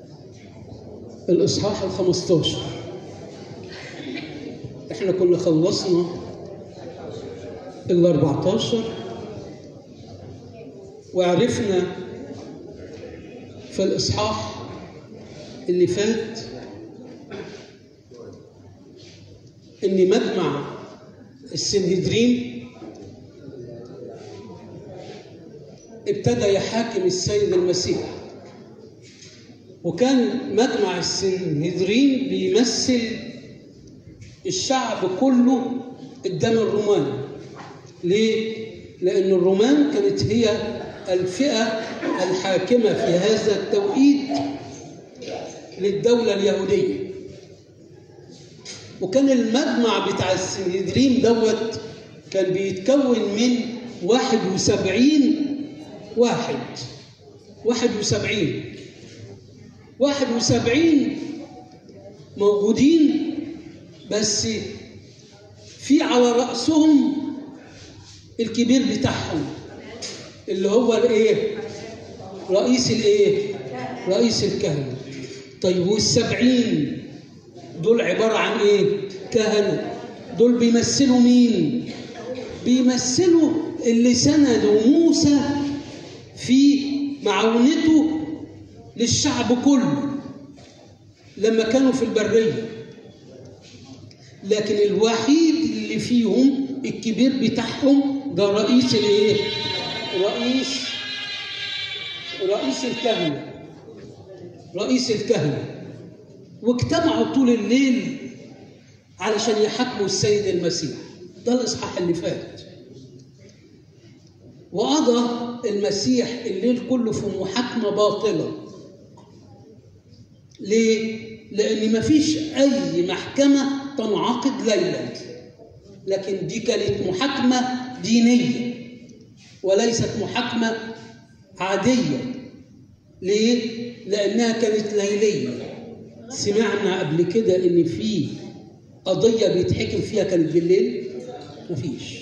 الإصحاح ال15. إحنا كنا خلصنا ال14 وعرفنا في الإصحاح اللي فات إن مجمع السنهدرين ابتدى يحاكم السيد المسيح، وكان مجمع السنهدرين بيمثل الشعب كله قدام الرومان. ليه؟ لأن الرومان كانت هي الفئة الحاكمة في هذا التوقيت للدولة اليهودية، وكان المجمع بتاع السنهدرين دوت كان بيتكون من 71 واحد. 71 موجودين، بس في على رأسهم الكبير بتاعهم اللي هو الايه؟ رئيس الكهنة. طيب وال70 دول عبارة عن ايه؟ كهنة. دول بيمثلوا مين؟ بيمثلوا اللي سندوا موسى في معونته للشعب كله لما كانوا في البرية. لكن الوحيد اللي فيهم الكبير بتاعهم ده رئيس الايه؟ رئيس الكهنة. واجتمعوا طول الليل علشان يحاكموا السيد المسيح. ده الإصحاح اللي فات. وقضى المسيح الليل كله في محاكمة باطلة. ليه؟ لأن مفيش أي محكمة تنعقد ليلا، لكن دي كانت محاكمة دينية وليست محاكمة عادية. ليه؟ لأنها كانت ليلية. سمعنا قبل كده إن في قضية بيتحكم فيها كانت بالليل؟ مفيش.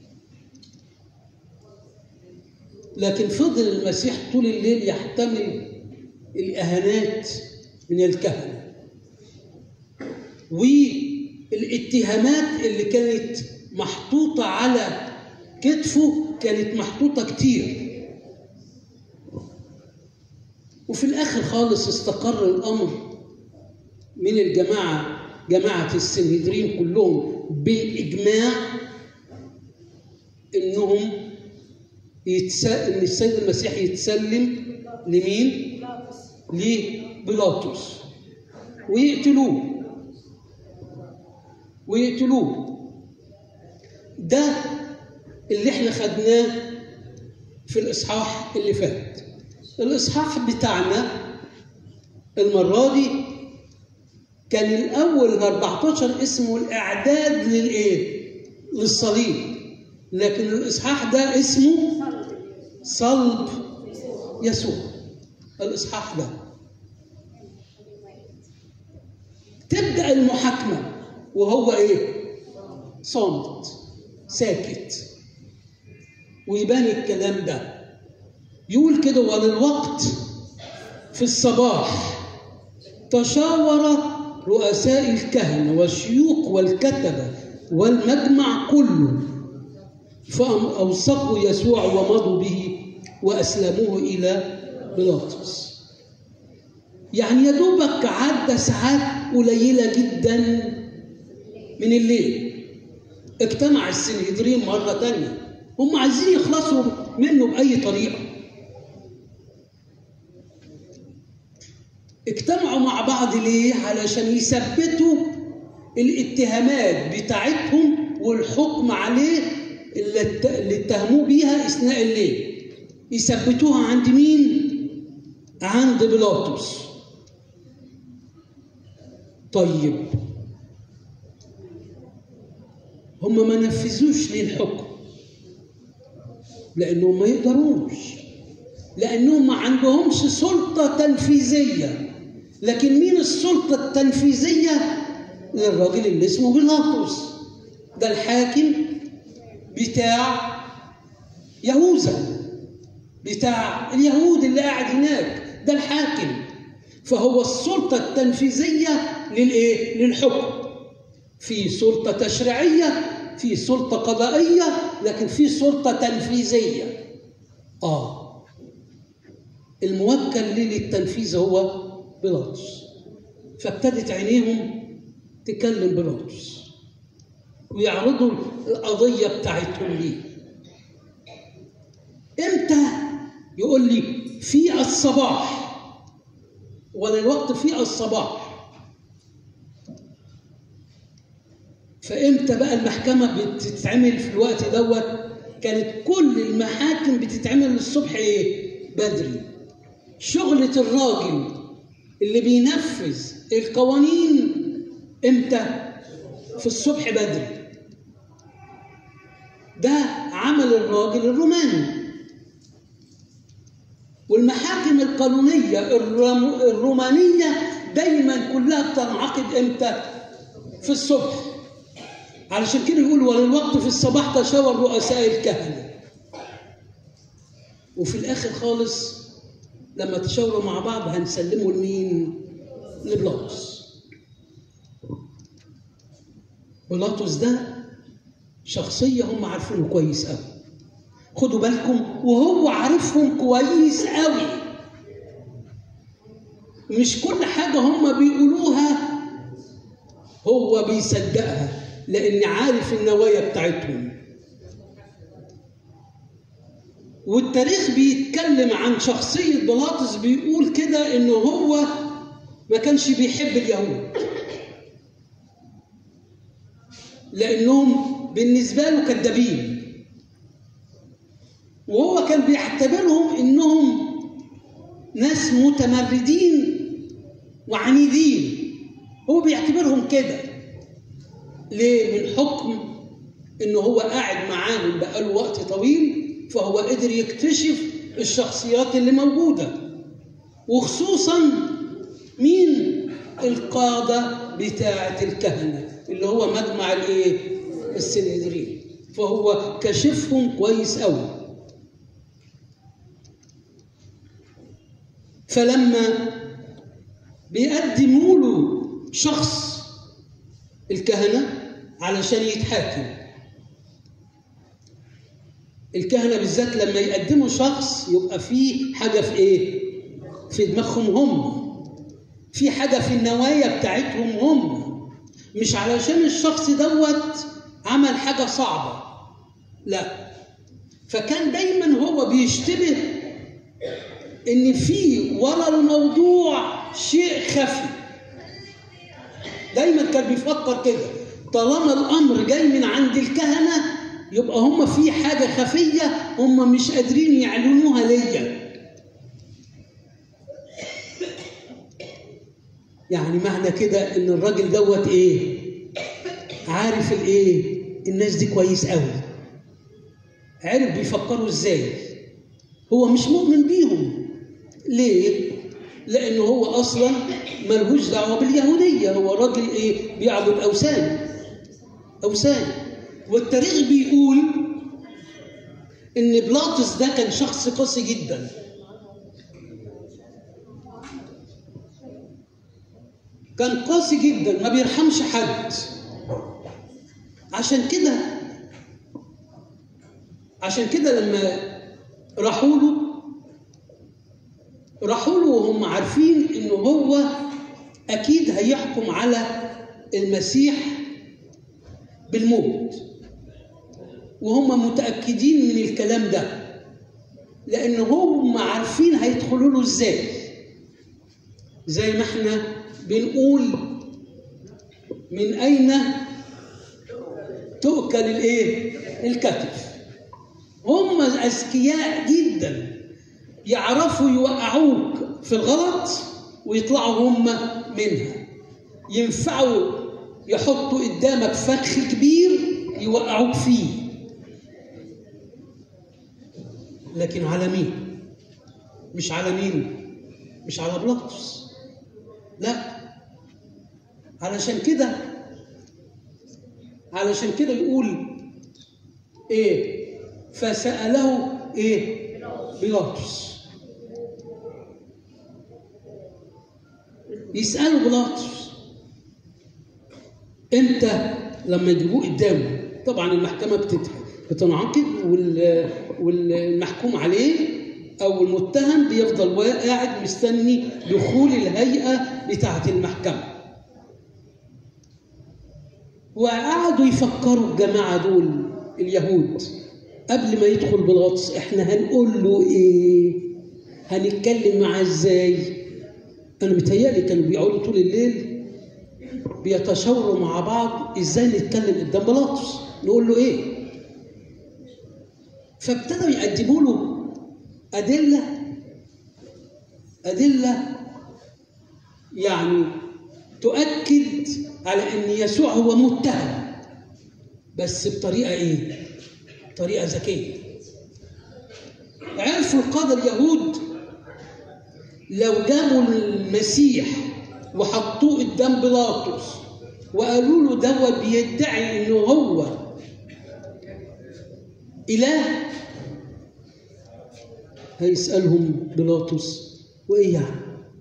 لكن فضل المسيح طول الليل يحتمل الإهانات من الكهنة والاتهامات اللي كانت محطوطة على كتفه، كانت محطوطة كتير. وفي الآخر خالص استقر الأمر من جماعة السنهدرين كلهم بالإجماع إنهم إن السيد المسيح يتسلم لمين؟ لبيلاطس ويقتلوه. ده اللي احنا خدناه في الإصحاح اللي فات. الإصحاح بتاعنا المرة دي كان الأول 14 اسمه الإعداد للصليب، لكن الإصحاح ده اسمه صلب يسوع. الإصحاح ده تبدأ المحاكمة وهو صامت ساكت، ويبان الكلام ده. يقول كده: وللوقت في الصباح تشاور رؤساء الكهنة والشيوخ والكتبة والمجمع كله، فأوثقوا يسوع ومضوا به وأسلموه إلى بيلاطس. يعني يا دوبك عدى ساعات قليلة جدا من الليل اجتمع السنهدرين مرة تانية. هم عايزين يخلصوا منه بأي طريقة. اجتمعوا مع بعض ليه؟ علشان يثبتوا الاتهامات بتاعتهم والحكم عليه اللي اتهموه بيها اثناء الليل. يثبتوها عند مين؟ عند بيلاطس. طيب هم ما نفذوش ليه الحكم؟ لأنهم ما يقدروش، لأنهم ما عندهمش سلطة تنفيذية. لكن مين السلطة التنفيذية؟ للراجل اللي اسمه بيلاطس. ده الحاكم بتاع يهوذا، بتاع اليهود اللي قاعد هناك. ده الحاكم. فهو السلطة التنفيذية للإيه؟ للحكم. في سلطة تشريعية، في سلطة قضائية، لكن في سلطة تنفيذية. الموكل للتنفيذ هو بيلاطس. فابتدت عينيهم تكلم بيلاطس ويعرضوا القضية بتاعتهم ليه. امتى؟ يقول لي في الصباح، وللوقت في الصباح. فامتى بقى المحكمة بتتعمل في الوقت دوت؟ كانت كل المحاكم بتتعمل الصبح ايه؟ بدري. شغلة الراجل اللي بينفذ القوانين امتى؟ في الصبح بدري. ده عمل الراجل الروماني. والمحاكم القانونية الرومانية دايما كلها بتنعقد امتى؟ في الصبح. علشان كده يقول وللوقت في الصباح تشاور رؤساء الكهنة. وفي الآخر خالص لما تشاوروا مع بعض هنسلموا لمين؟ لبيلاطس. بيلاطس ده شخصية هم عارفينه كويس قوي. خدوا بالكم، وهو عارفهم كويس قوي. مش كل حاجة هم بيقولوها هو بيصدقها، لأن عارف النوايا بتاعتهم. والتاريخ بيتكلم عن شخصية بيلاطس، بيقول كده إنه هو ما كانش بيحب اليهود، لأنهم بالنسبة له كذابين، وهو كان بيعتبرهم إنهم ناس متمردين وعنيدين. هو بيعتبرهم كده. ليه؟ من حكم إنه هو قاعد معاهم بقاله وقت طويل، فهو قدر يكتشف الشخصيات اللي موجودة، وخصوصا مين؟ القادة بتاعة الكهنة اللي هو مجمع الايه؟ السنهدرين. فهو كشفهم كويس قوي. فلما بيقدموا له شخص الكهنة علشان يتحاكم، الكهنة بالذات لما يقدموا شخص يبقى في حاجة في ايه؟ في دماغهم هم، في حاجة في النوايا بتاعتهم هم، مش علشان الشخص دوت عمل حاجة صعبة، لا. فكان دايما هو بيشتبه ان في ورا الموضوع شيء خفي. دايما كان بيفكر كده، طالما الامر جاي من عند الكهنة يبقى هم في حاجة خفية هم مش قادرين يعلنوها ليا. يعني معنى كده ان الراجل دوت ايه؟ عارف الايه؟ الناس دي كويس قوي. عارف بيفكروا ازاي. هو مش مؤمن بيهم. ليه؟ لانه هو اصلا ملهوش دعوه باليهوديه. هو راجل ايه؟ بيعبد اوثان. والتاريخ بيقول ان بيلاطس ده كان شخص قاسي جدا. كان قاسي جدا، ما بيرحمش حد. عشان كده لما راحوا له وهم عارفين انه هو اكيد هيحكم على المسيح بالموت، وهم متأكدين من الكلام ده، لأن هم عارفين هيدخلوا له ازاي. زي ما احنا بنقول من أين تؤكل الايه؟ الكتف. هم أذكياء جدا، يعرفوا يوقعوك في الغلط ويطلعوا هم منها. ينفعوا يحطوا قدامك فخ كبير يوقعوك فيه. لكن على مين؟ مش على بيلاطس، لا. علشان كده يقول ايه؟ فسأله ايه؟ بيلاطس. يسألوا بيلاطس امتى لما يجيبوه قدامه. طبعا المحكمة بتنعقد والمحكوم عليه أو المتهم بيفضل قاعد مستني دخول الهيئة بتاعة المحكمة. وقعدوا يفكروا الجماعة دول اليهود قبل ما يدخل بيلاطس، احنا هنقول له ايه؟ هنتكلم معاه ازاي؟ انا متهيألي كانوا بيقعدوا طول الليل بيتشاوروا مع بعض ازاي نتكلم قدام بيلاطس، نقول له ايه؟ فابتدوا يقدموا له أدلة يعني تؤكد على ان يسوع هو متهم، بس بطريقه ايه؟ طريقه ذكيه. عرفوا القادة اليهود لو جابوا المسيح وحطوه قدام بيلاطس وقالوا له ده بيدعي انه هو اله، هيسألهم بيلاطس وايه يعني؟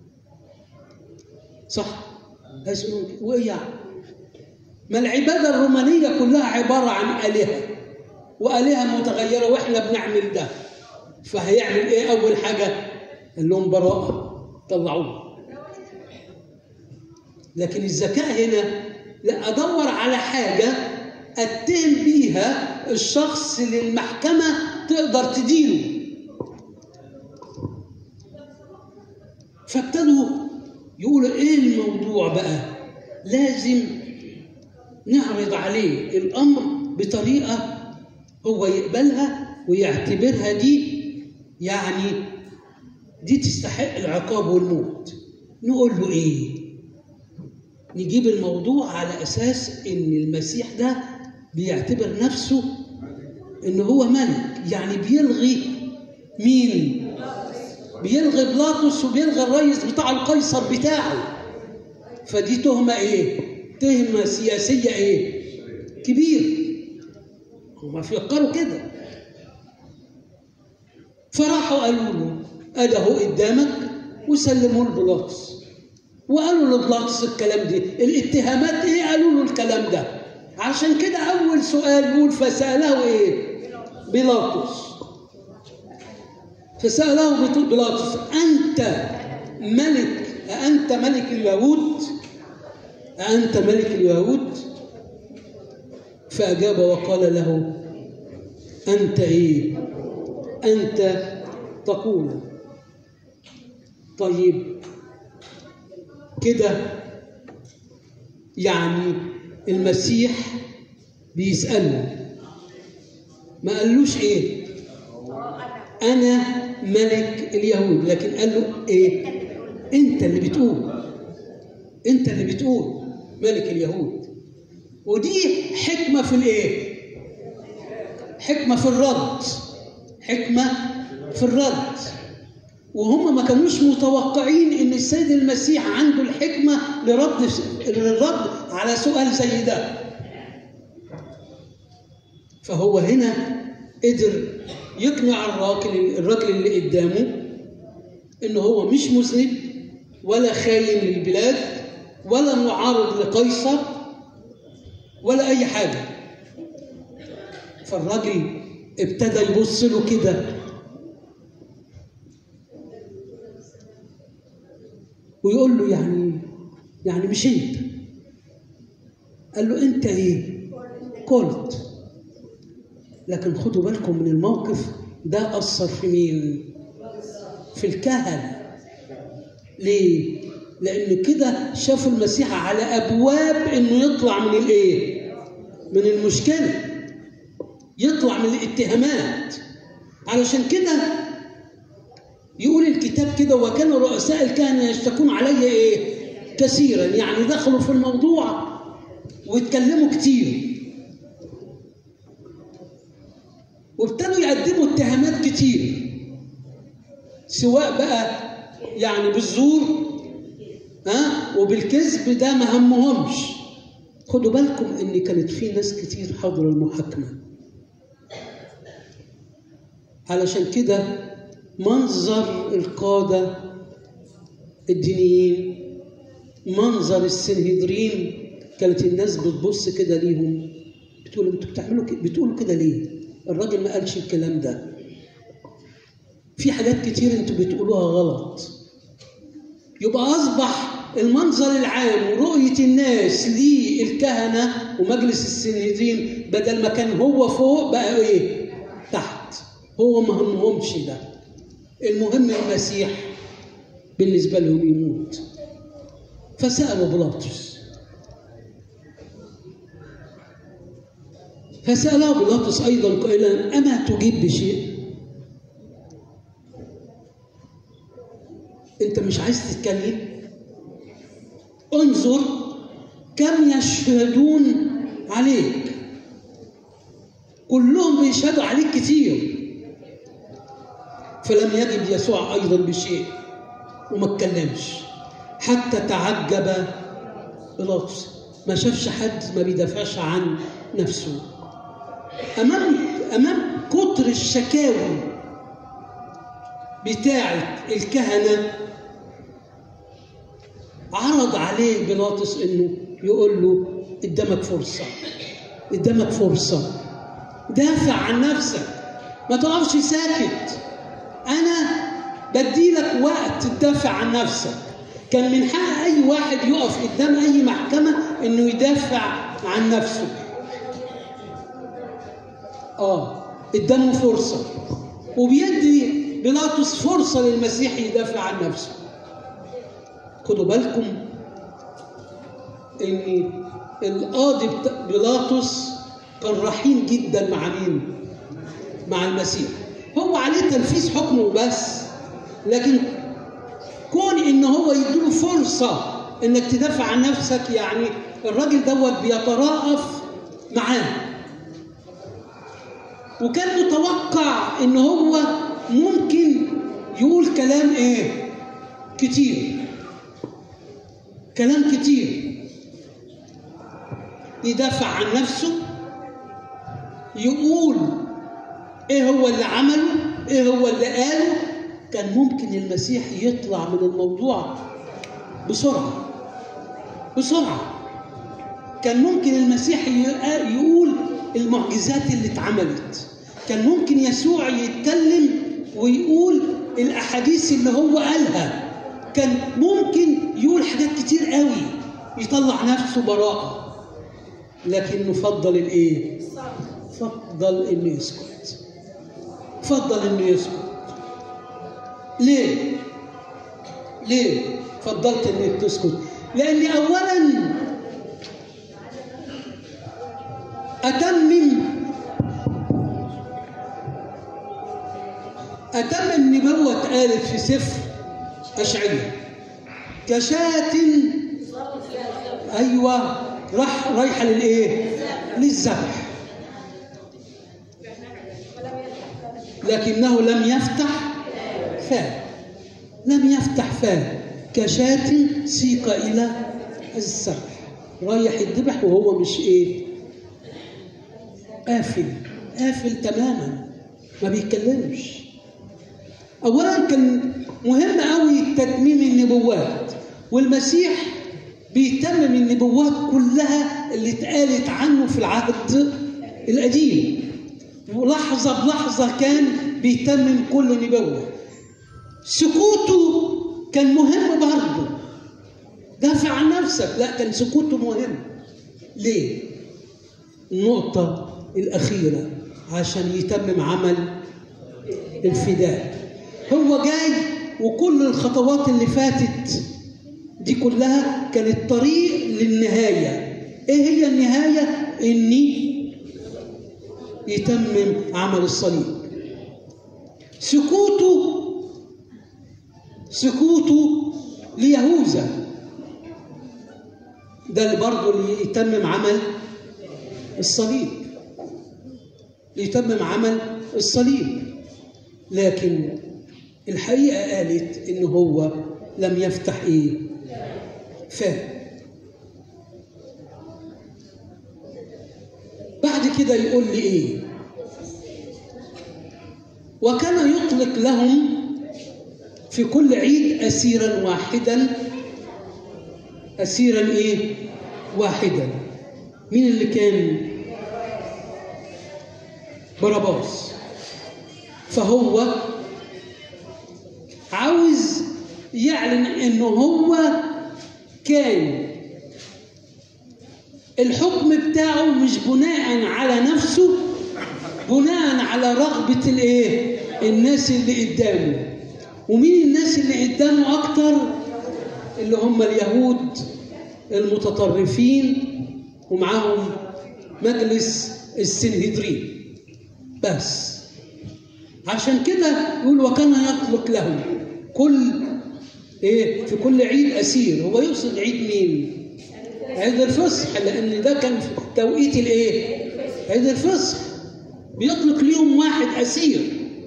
صح؟ هيسألهم وايه يعني؟ ما العبادة الرومانية كلها عبارة عن آلهة وآلهة متغيرة واحنا بنعمل ده، فهيعمل ايه اول حاجة؟ قال لهم براءة، طلعوه. لكن الذكاء هنا لا، ادور على حاجة اتهم بيها الشخص اللي المحكمة تقدر تدينه. فابتدوا يقولوا ايه الموضوع بقى؟ لازم نعرض عليه الامر بطريقة هو يقبلها ويعتبرها دي يعني دي تستحق العقاب والموت. نقول له ايه؟ نجيب الموضوع على اساس ان المسيح ده بيعتبر نفسه ان هو ملك، يعني بيلغي مين؟ بيلغي بيلاطس وبيلغي الرئيس بتاع القيصر بتاعه. فدي تهمة ايه؟ تهمة سياسية ايه؟ كبير. هم فكروا كده. فراحوا قالوا له ادي اهو قدامك، وسلموه لبيلاطس وقالوا لبيلاطس الكلام دي، الاتهامات ايه؟ قالوا له الكلام ده. عشان كده اول سؤال يقول فسأله ايه؟ بيلاطس. فسأله بيلاطس أنت ملك؟ أنت ملك اليهود؟ أنت ملك اليهود؟ فأجاب وقال له أنت إيه؟ أنت تقول. طيب كده يعني المسيح بيسأله، ما قالوش إيه؟ أنا ملك اليهود، لكن قال له إيه؟ أنت اللي بتقول، أنت اللي بتقول ملك اليهود. ودي حكمة في الإيه؟ حكمة في الرد، حكمة في الرد. وهم ما كانوش متوقعين إن السيد المسيح عنده الحكمة للرد على سؤال زي ده. فهو هنا قدر يقنع الراجل اللي قدامه إنه هو مش مذنب ولا خاين للبلاد ولا معارض لقيصر ولا أي حاجة. فالراجل ابتدى يبص له كده ويقول له يعني مش انت. قال له انت ايه؟ قلت. لكن خدوا بالكم من الموقف ده أثر في مين؟ في الكهنة. ليه؟ لأن كده شافوا المسيح على أبواب إنه يطلع من الإيه؟ من المشكلة، يطلع من الاتهامات. علشان كده يقول الكتاب كده وكان رؤساء الكهنة يشتكون علي إيه؟ كثيرا. يعني دخلوا في الموضوع واتكلموا كتير وابتدوا يقدموا اتهامات كتير، سواء بقى يعني بالزور وبالكذب، ده ما همهمش. خدوا بالكم ان كانت في ناس كتير حضروا المحاكمة. علشان كده منظر القادة الدينيين منظر السنهدرين كانت الناس بتبص كده ليهم، بتقول انتوا بتقولوا كده ليه؟ الراجل ما قالش الكلام ده. في حاجات كتير انتوا بتقولوها غلط. يبقى اصبح المنظر العام ورؤيه الناس للكهنه ومجلس السنهدرين بدل ما كان هو فوق بقى ايه؟ تحت. هو ما همهمش ده. المهم المسيح بالنسبه لهم يموت. فسألوا بيلاطس، فسأله بيلاطس أيضا قائلا أما تجيب بشيء؟ أنت مش عايز تتكلم؟ انظر كم يشهدون عليك، كلهم بيشهدوا عليك كتير. فلم يجب يسوع أيضا بشيء وما اتكلمش، حتى تعجب بيلاطس. ما شافش حد ما بيدافعش عن نفسه أمام كتر الشكاوي بتاعة الكهنة. عرض عليه بيلاطس إنه يقول له قدامك فرصة، قدامك فرصة، دافع عن نفسك، ما تقفش ساكت. أنا بديلك وقت تدافع عن نفسك. كان من حق أي واحد يقف قدام أي محكمة إنه يدافع عن نفسه. قدامه فرصة، وبيدي بيلاطس فرصة للمسيح يدافع عن نفسه. خدوا بالكم إن القاضي بيلاطس كان رحيم جدا مع مين؟ مع المسيح. هو عليه تنفيذ حكمه بس، لكن كون إن هو يديله فرصة إنك تدافع عن نفسك، يعني الراجل دوت بيترأف معاه. وكان متوقع إن هو ممكن يقول كلام كتير، كلام كتير يدافع عن نفسه، يقول إيه هو اللي عمله، إيه هو اللي قاله. كان ممكن المسيح يطلع من الموضوع بسرعة بسرعة. كان ممكن المسيح يقول المعجزات اللي اتعملت. كان ممكن يسوع يتكلم ويقول الأحاديث اللي هو قالها. كان ممكن يقول حاجات كتير قوي يطلع نفسه براءة، لكنه فضل الإيه؟ فضل إنه يسكت. فضل إنه يسكت. ليه؟ ليه فضلت إنك تسكت؟ لأن أولاً أتمم النبوة اتقالت في سفر أشعياء كشاة رايحة للإيه؟ للذبح، لكنه لم يفتح فاه. لم يفتح فاه، كشاة سيق إلى الذبح. رايح يذبح وهو مش قافل تماما، ما بيتكلمش. أولا كان مهم قوي تتميم النبوات، والمسيح بيتمم النبوات كلها اللي اتقالت عنه في العهد القديم، ولحظة بلحظة كان بيتمم كل نبوة. سكوته كان مهم برضه. دافع عن نفسك، لا، كان سكوته مهم. ليه؟ النقطة الأخيرة عشان يتمم عمل الفداء. هو جاي وكل الخطوات اللي فاتت دي كلها كانت طريق للنهاية. ايه هي النهاية؟ اني يتمم عمل الصليب. سكوته ليهوذا ده اللي برضه اللي يتمم عمل الصليب، يتمم عمل الصليب. لكن الحقيقة قالت إنه هو لم يفتح فاه. بعد كده يقول لي وكان يطلق لهم في كل عيد أسيرا واحدا أسيرا إيه؟ واحدا. مين اللي كان؟ باراباس. فهو عاوز يعلن إنه هو كان الحكم بتاعه مش بناء على نفسه، بناء على رغبة الإيه؟ الناس اللي قدامه. ومين الناس اللي قدامه أكتر؟ اللي هم اليهود المتطرفين ومعاهم مجلس السنهدرين بس. عشان كده يقول وكان يطلق لهم في كل عيد أسير. هو يقصد عيد مين؟ عيد الفصح، لأن ده كان في توقيت الإيه؟ عيد الفصح. بيطلق ليهم واحد أسير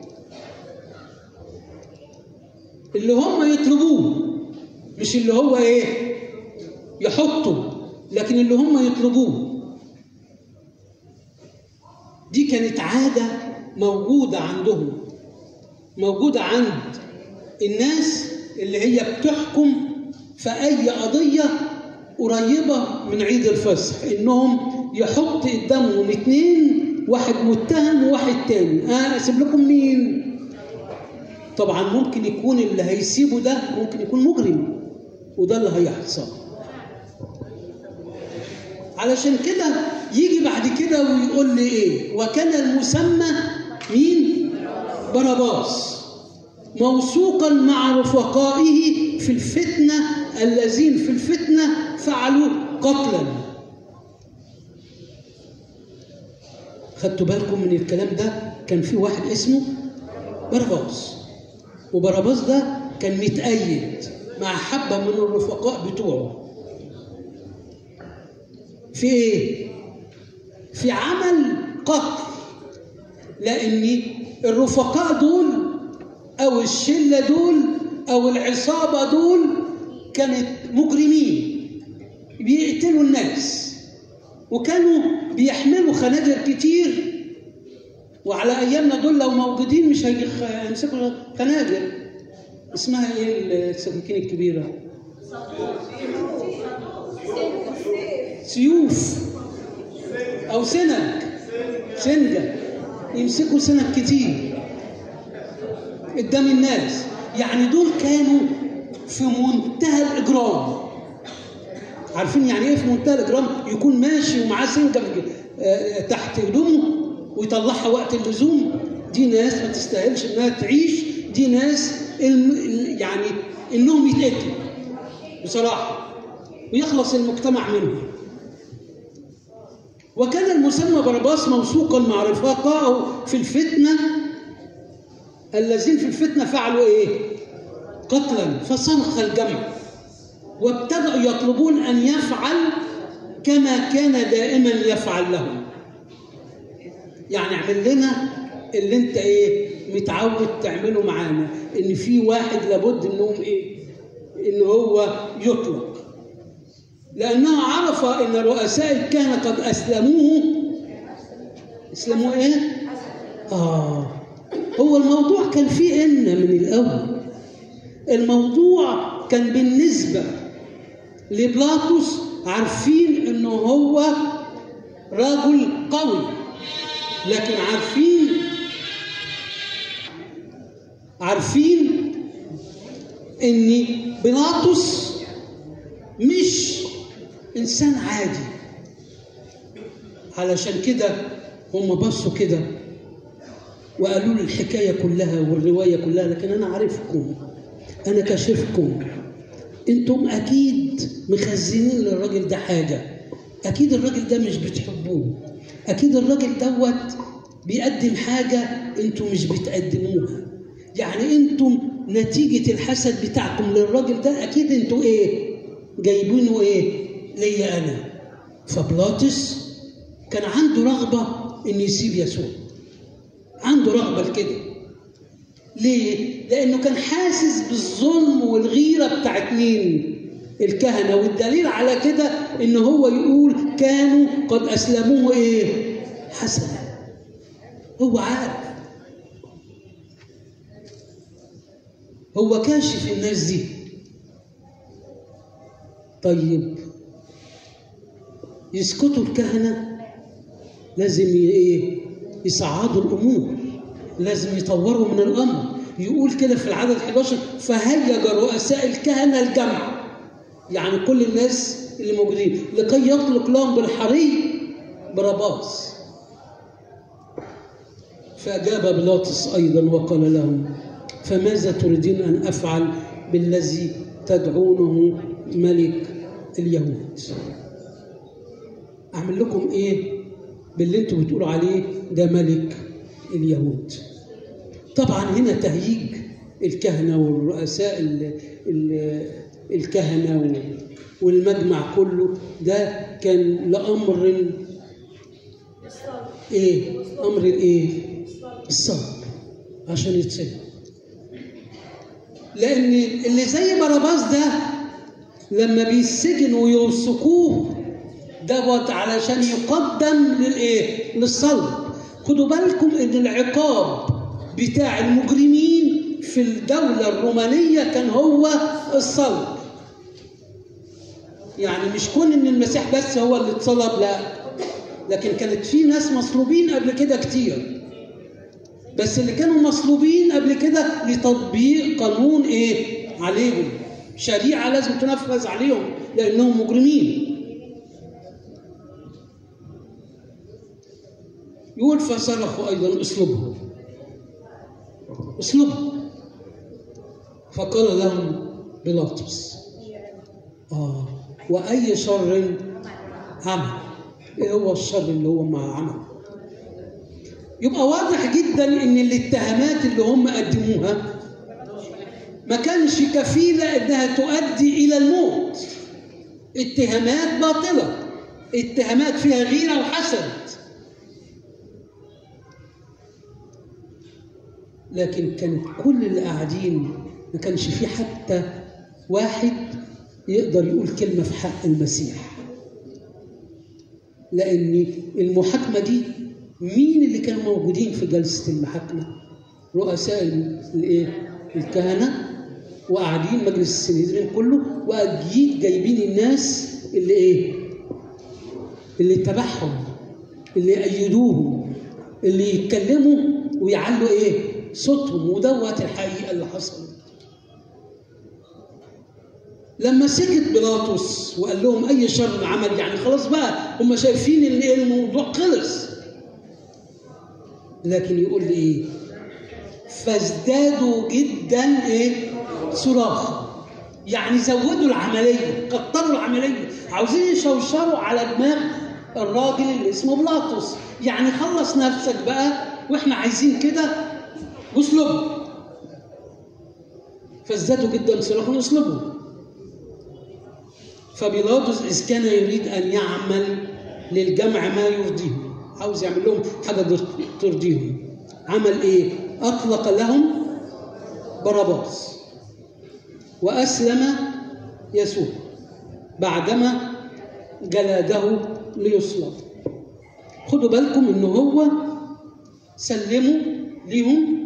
اللي هم يطلبوه، مش اللي هو يحطه، لكن اللي هم يطلبوه. دي كانت عادة موجودة عندهم، موجودة عند الناس اللي هي بتحكم في أي قضية قريبة من عيد الفصح، إنهم يحط قدامهم 2، واحد متهم وواحد تاني. أسيب لكم مين؟ طبعا ممكن يكون اللي هيسيبه ده ممكن يكون مجرم، وده اللي هيحصل. علشان كده يجي بعد كده ويقول لي وكان المسمى مين؟ باراباس، موثوقا مع رفقائه في الفتنة الذين في الفتنة فعلوا قتلا. خدتوا بالكم من الكلام ده؟ كان في واحد اسمه باراباس، وباراباس ده كان متأيد مع حبة من الرفقاء بتوعه في في عمل قتل، لأن الرفقاء دول أو الشلة دول أو العصابة دول كانت مجرمين بيقتلوا الناس، وكانوا بيحملوا خناجر كتير. وعلى أيامنا دول لو موجودين مش هيمسكوا خناجر. اسمها السكاكين الكبيرة؟ سيوف أو سنجة. يمسكوا سنج كتير قدام الناس. يعني دول كانوا في منتهى الإجرام. عارفين يعني إيه في منتهى الإجرام؟ يكون ماشي ومعاه سنجة تحت هدومه ويطلعها وقت اللزوم. دي ناس ما تستاهلش إنها تعيش. دي ناس يعني إنهم يتقتلوا بصراحة ويخلص المجتمع منهم. وكان المسمى باراباس موثوقا مع رفقائه في الفتنة الذين في الفتنة فعلوا قتلا. فصنخ الجمع وابتدأوا يطلبون أن يفعل كما كان دائما يفعل لهم. يعني اعمل لنا اللي انت متعود تعمله معانا، ان في واحد لابد انهم ان هو يطلق، لأنه عرف أن رؤساء الكهنة قد أسلموه. هو الموضوع كان فيه من الأول. الموضوع كان بالنسبة لبلاطس عارفين أنه هو رجل قوي، لكن عارفين أن بلاطس مش إنسان عادي. علشان كده هم بصوا كده وقالوا لي الحكاية كلها والرواية كلها، لكن أنا عارفكم، أنا كاشفكم. أنتم أكيد مخزنين للراجل ده حاجة. أكيد الراجل ده مش بتحبوه. أكيد الراجل دوت بيقدم حاجة أنتم مش بتقدموها. يعني أنتم نتيجة الحسد بتاعكم للراجل ده أكيد أنتم جايبينه ليا أنا. فبلاطس كان عنده رغبة إن يسيب يسوع، عنده رغبة كده. ليه؟ لأنه كان حاسس بالظلم والغيرة بتاعت مين؟ الكهنة. والدليل على كده إن هو يقول كانوا قد أسلموه حسنا. هو عارف، هو كاشف الناس دي. طيب يسكتوا الكهنة؟ لازم يصعدوا الأمور، لازم يطوروا من الأمر. يقول كده في العدد 11: فهيج رؤساء الكهنة الجمع، يعني كل الناس اللي موجودين، لكي يطلق لهم بالحري باراباس. فأجاب بيلاطس أيضا وقال لهم: فماذا تريدين أن أفعل بالذي تدعونه ملك اليهود؟ أعمل لكم إيه باللي أنتوا بتقولوا عليه ده ملك اليهود؟ طبعا هنا تهييج الكهنة والرؤساء الكهنة والمجمع كله ده كان لأمر أمر الصلب عشان يتصلب. لأن اللي زي باراباس ده لما بيسجن ويوثقوه دوت علشان يقدم للصلب. خدوا بالكم ان العقاب بتاع المجرمين في الدولة الرومانية كان هو الصلب. يعني مش كون ان المسيح بس هو اللي اتصلب، لا، لكن كانت في ناس مصلوبين قبل كده كتير، بس اللي كانوا مصلوبين قبل كده لتطبيق قانون عليهم، شريعة لازم تنفذ عليهم لأنهم مجرمين. يقول: فصرخوا أيضا: اصلبه اصلبه. فقال لهم بيلاطس: وأي شر عمل؟ إيه هو الشر اللي هو ما عمل؟ يبقى واضح جدا ان الاتهامات اللي هم قدموها ما كانش كفيلة انها تؤدي الى الموت. اتهامات باطلة، اتهامات فيها غيرة وحسد، لكن كانت كل اللي قاعدين ما كانش في حتى واحد يقدر يقول كلمة في حق المسيح. لأن المحاكمة دي مين اللي كانوا موجودين في جلسة المحاكمة؟ رؤساء الكهنة، وقاعدين مجلس السنهدرين كله، وأجيد جايبين الناس اللي تبعهم، اللي أيدوهم، اللي يتكلموا ويعلوا صوتهم. ودوت الحقيقة اللي حصلت. لما سكت بيلاطس وقال لهم أي شر عمل، يعني خلاص بقى هم شايفين ان الموضوع خلص، لكن يقول لي فازدادوا جدا صراخ. يعني زودوا العملية، كتروا العملية، عاوزين يشوشروا على دماغ الراجل اللي اسمه بيلاطس. يعني خلص نفسك بقى واحنا عايزين كده، واصلبوا. فازدادوا جدا صراخ: اصلبوا. فبيلاطس إذ كان يريد أن يعمل للجمع ما يرضيهم، عاوز يعمل لهم حاجة ترضيهم، عمل أطلق لهم باراباس وأسلم يسوع بعدما جلده ليصلب. خدوا بالكم إنه هو سلموا ليهم،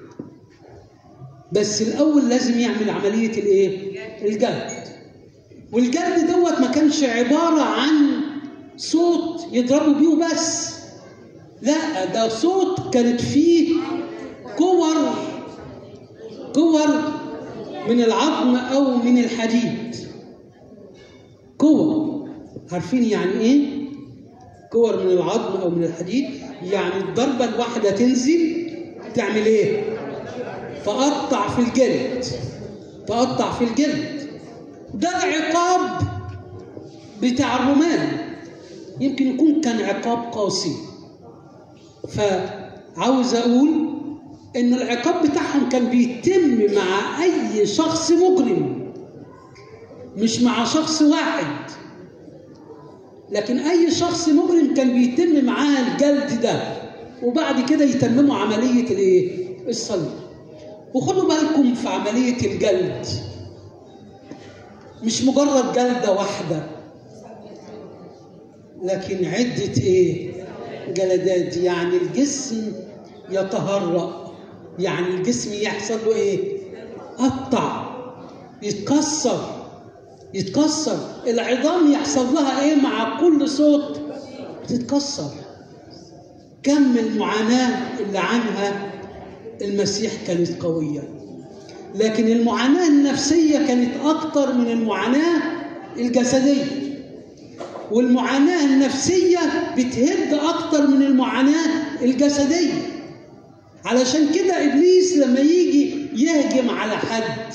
بس الأول لازم يعمل عملية الجلد. والجلد دوت ما كانش عبارة عن صوت يضربوا بيه بس، لا، ده صوت كانت فيه كور من العظم أو من الحديد. كور، عارفين يعني كور من العظم أو من الحديد؟ يعني الضربة الواحدة تنزل تعمل تقطع في الجلد. ده العقاب بتاع الرومان. يمكن يكون كان عقاب قاسي. فعاوز أقول إن العقاب بتاعهم كان بيتم مع أي شخص مجرم، مش مع شخص واحد، لكن أي شخص مجرم كان بيتم معاه الجلد ده، وبعد كده يتمموا عملية الصلب. وخدوا بالكم في عملية الجلد مش مجرد جلدة واحدة، لكن عدة جلدات. يعني الجسم يتهرأ، يعني الجسم يحصل له قطع، يتكسر، يتكسر. العظام يحصل لها ايه مع كل صوت؟ تتكسر. كم المعاناة اللي عنها المسيح كانت قوية، لكن المعاناة النفسية كانت أكتر من المعاناة الجسدية، والمعاناة النفسية بتهد أكتر من المعاناة الجسدية. علشان كده إبليس لما يجي يهجم على حد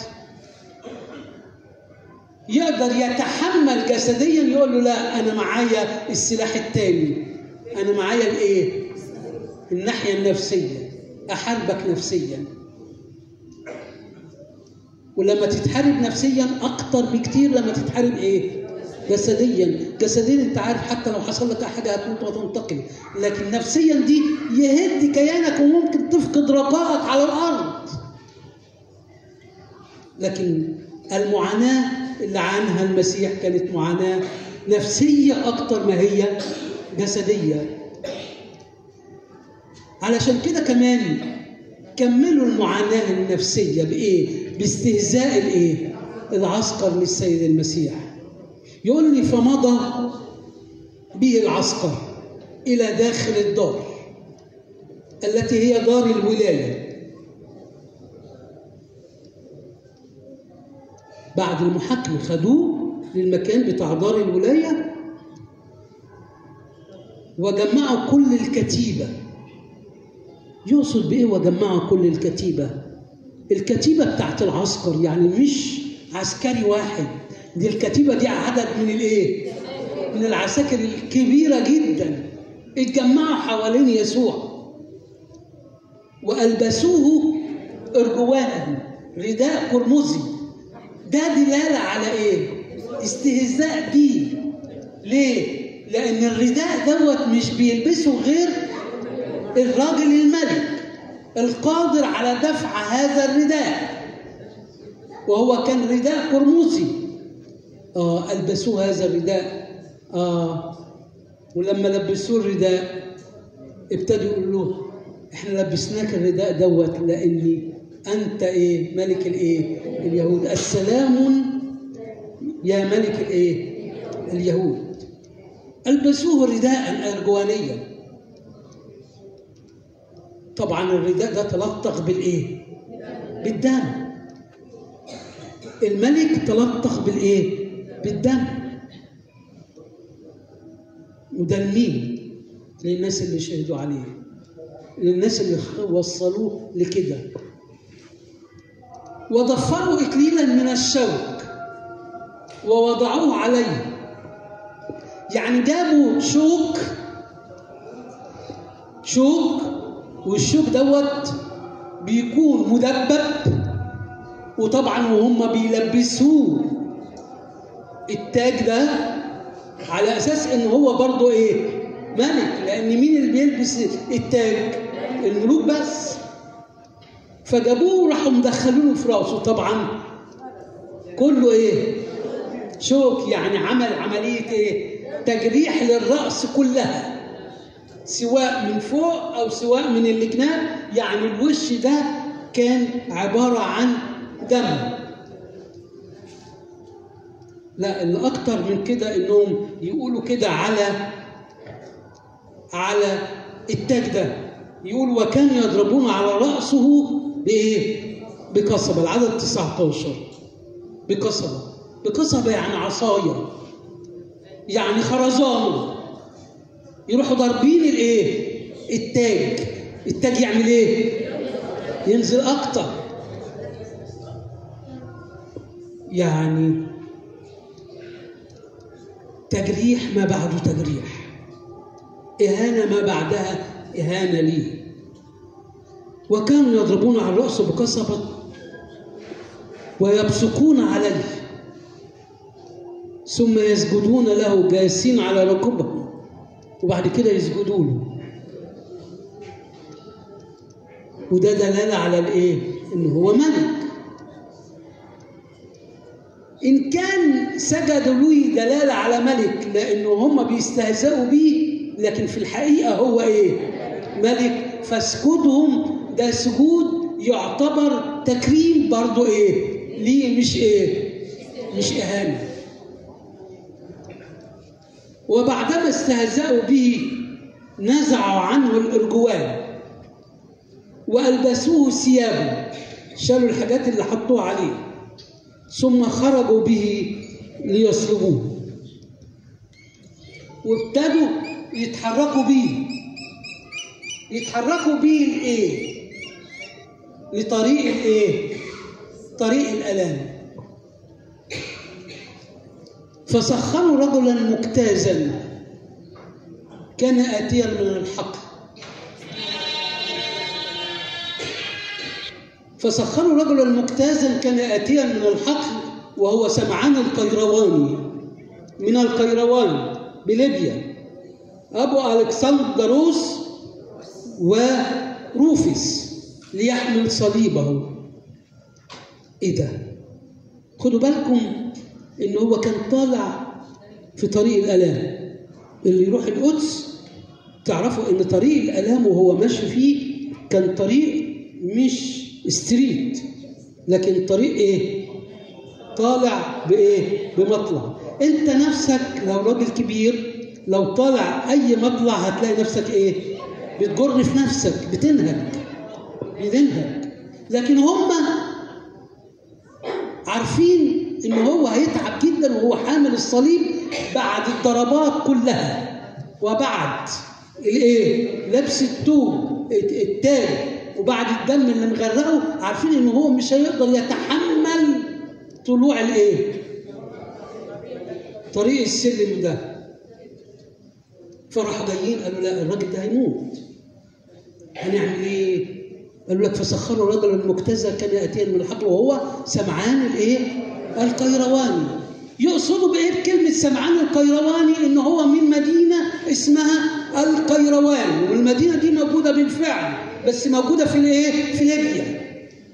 يقدر يتحمل جسديا، يقول له لا أنا معايا السلاح التاني، أنا معايا الإيه؟ الناحية النفسية، أحاربك نفسيا. ولما تتحارب نفسيا أكتر بكتير لما تتحارب إيه؟ جسديا. جسديا أنت عارف حتى لو حصل لك حاجة هتموت وتنتقل، لكن نفسيا دي يهد كيانك وممكن تفقد رجائك على الأرض. لكن المعاناة اللي عنها المسيح كانت معاناة نفسية أكتر ما هي جسدية. علشان كده كمان كملوا المعاناة النفسية بإيه؟ باستهزاء الإيه؟ العسكر للسيد المسيح. يقول لي فمضى به العسكر إلى داخل الدار التي هي دار الولاية. بعد المحاكمة خدوه للمكان بتاع دار الولاية وجمعوا كل الكتيبة. يقصد بإيه وجمعوا كل الكتيبة؟ الكتيبة بتاعت العسكر، يعني مش عسكري واحد، دي الكتيبة دي عدد من الإيه؟ من العساكر الكبيرة جدا اتجمعوا حوالين يسوع وألبسوه أرجوانا، رداء قرمزي. ده دلالة على إيه؟ استهزاء بيه. ليه؟ لأن الرداء دوت مش بيلبسه غير الراجل الملك القادر على دفع هذا الرداء، وهو كان رداء قرمزي. ألبسوه هذا الرداء. ولما لبسوه الرداء ابتدوا يقولوا له احنا لبسناك الرداء دوت لأني أنت إيه؟ ملك الإيه؟ اليهود. السلام يا ملك الإيه؟ اليهود. ألبسوه رداء أرجوانيا. طبعا الرداء ده تلطخ بالإيه؟ بالدم. الملك تلطخ بالإيه؟ بالدم. وده لمين؟ للناس اللي شهدوا عليه، للناس اللي وصلوه لكده. وضفروا إكليلا من الشوك ووضعوه عليه. يعني جابوا شوك، والشوك دوت بيكون مدبب، وطبعا وهم بيلبسوه التاج ده على أساس إن هو برضه إيه؟ ملك، لأن مين اللي بيلبس التاج؟ الملوك بس. فجابوه وراحوا مدخلينه في راسه، طبعا كله إيه؟ شوك، يعني عمل عملية إيه؟ تجريح للرأس كلها، سواء من فوق أو سواء من الجناب. يعني الوش ده كان عبارة عن دم. لا، اللي أكتر من كده إنهم يقولوا كده على التاج ده، يقول وكان يضربون على رأسه بإيه؟ بقصبة. العدد 19. بقصبة يعني عصاية، يعني خرزانه. يروحوا ضاربين الايه؟ التاج يعمل ايه؟ ينزل اكتر. يعني تجريح ما بعده تجريح، إهانة ما بعدها إهانة ليه. وكانوا يضربون على رأسه بقصبة ويبصقون عليه، ثم يسجدون له جالسين على ركبهم، وبعد كده يسجدوا له. وده دلالة على الايه؟ ان هو ملك. ان كان سجدوا له دلالة على ملك لانه هم بيستهزئوا بيه، لكن في الحقيقة هو ايه؟ ملك. فسجودهم ده سجود يعتبر تكريم برضو ايه؟ ليه؟ مش ايه؟ مش اهانة. وبعدما استهزأوا به نزعوا عنه الأرجوان وألبسوه ثيابه، شالوا الحاجات اللي حطوها عليه، ثم خرجوا به ليصلبوه، وابتدوا يتحركوا بيه. يتحركوا بيه لإيه؟ لطريق الإيه؟ طريق الآلام. فسخروا رجلا مجتازا كان آتيا من الحقل. فسخروا رجلا مجتازا كان آتيا من الحقل وهو سمعان القيرواني من القيروان بليبيا، أبو ألكسندروس وروفس، ليحمل صليبه. إيه ده؟ خدوا بالكم إن هو كان طالع في طريق الآلام. اللي يروح القدس تعرفوا إن طريق الآلام وهو ماشي فيه كان طريق مش ستريت، لكن طريق إيه؟ طالع بإيه؟ بمطلع. أنت نفسك لو راجل كبير لو طالع أي مطلع هتلاقي نفسك إيه؟ بتجر في نفسك، بتنهج. لكن هم عارفين إن هو هيتعب جدا وهو حامل الصليب بعد الضربات كلها، وبعد الإيه؟ لبس الثوب التالي، وبعد الدم اللي مغرقه، عارفين إن هو مش هيقدر يتحمل طلوع الإيه؟ طريق السلم ده. فراحوا جايين قالوا لا، الراجل ده هيموت، هنعمل ايه؟ قالوا لك فسخروا رجلا مجتازا كان ياتيا من الحقل وهو سمعان الايه؟ القيرواني. يقصدوا بايه بكلمه سمعان القيرواني؟ ان هو من مدينه اسمها القيروان، والمدينه دي موجوده بالفعل، بس موجوده في الايه؟ في ليبيا.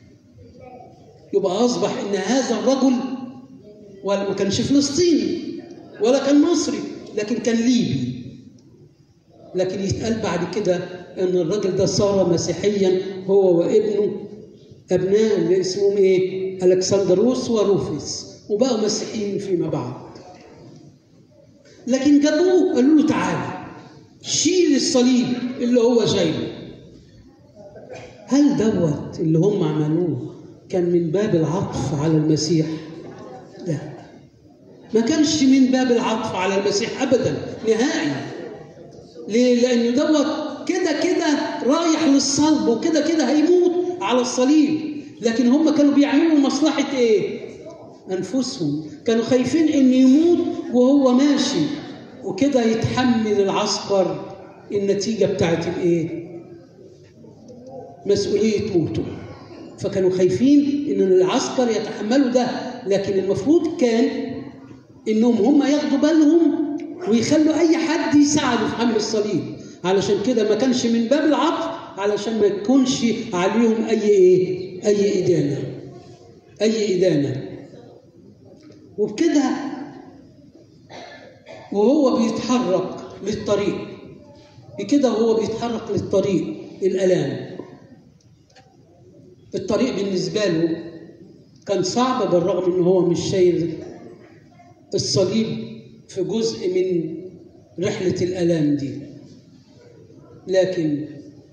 يبقى اصبح ان هذا الرجل ولا ما كانش فلسطيني ولا كان مصري، لكن كان ليبي. لكن يتقال بعد كده ان الراجل ده صار مسيحيا هو وابنه، ابناء اللي اسمهم ايه؟ الكسندروس وروفس، وبقوا مسيحيين فيما بعد. لكن جابوه قالوا له تعالى شيل الصليب اللي هو شايله. هل دوت اللي هم عملوه كان من باب العطف على المسيح؟ لا، ما كانش من باب العطف على المسيح ابدا نهائي. ليه؟ لأن دوت كده رايح للصلب، وكده هيموت على الصليب. لكن هم كانوا بيعملوا مصلحة إيه؟ أنفسهم. كانوا خايفين إن يموت وهو ماشي، وكده يتحمل العسكر النتيجة بتاعت الإيه؟ مسؤولية موته. فكانوا خايفين إن العسكر يتحملوا ده، لكن المفروض كان إنهم هم ياخدوا بالهم ويخلوا أي حد يساعده في حمل الصليب. علشان كده ما كانش من باب العطف، علشان ما يكونش عليهم أي إدانة. وبكده وهو بيتحرك للطريق، الآلام. الطريق بالنسبة له كان صعب، بالرغم إن هو مش شايل الصليب في جزء من رحلة الآلام دي. لكن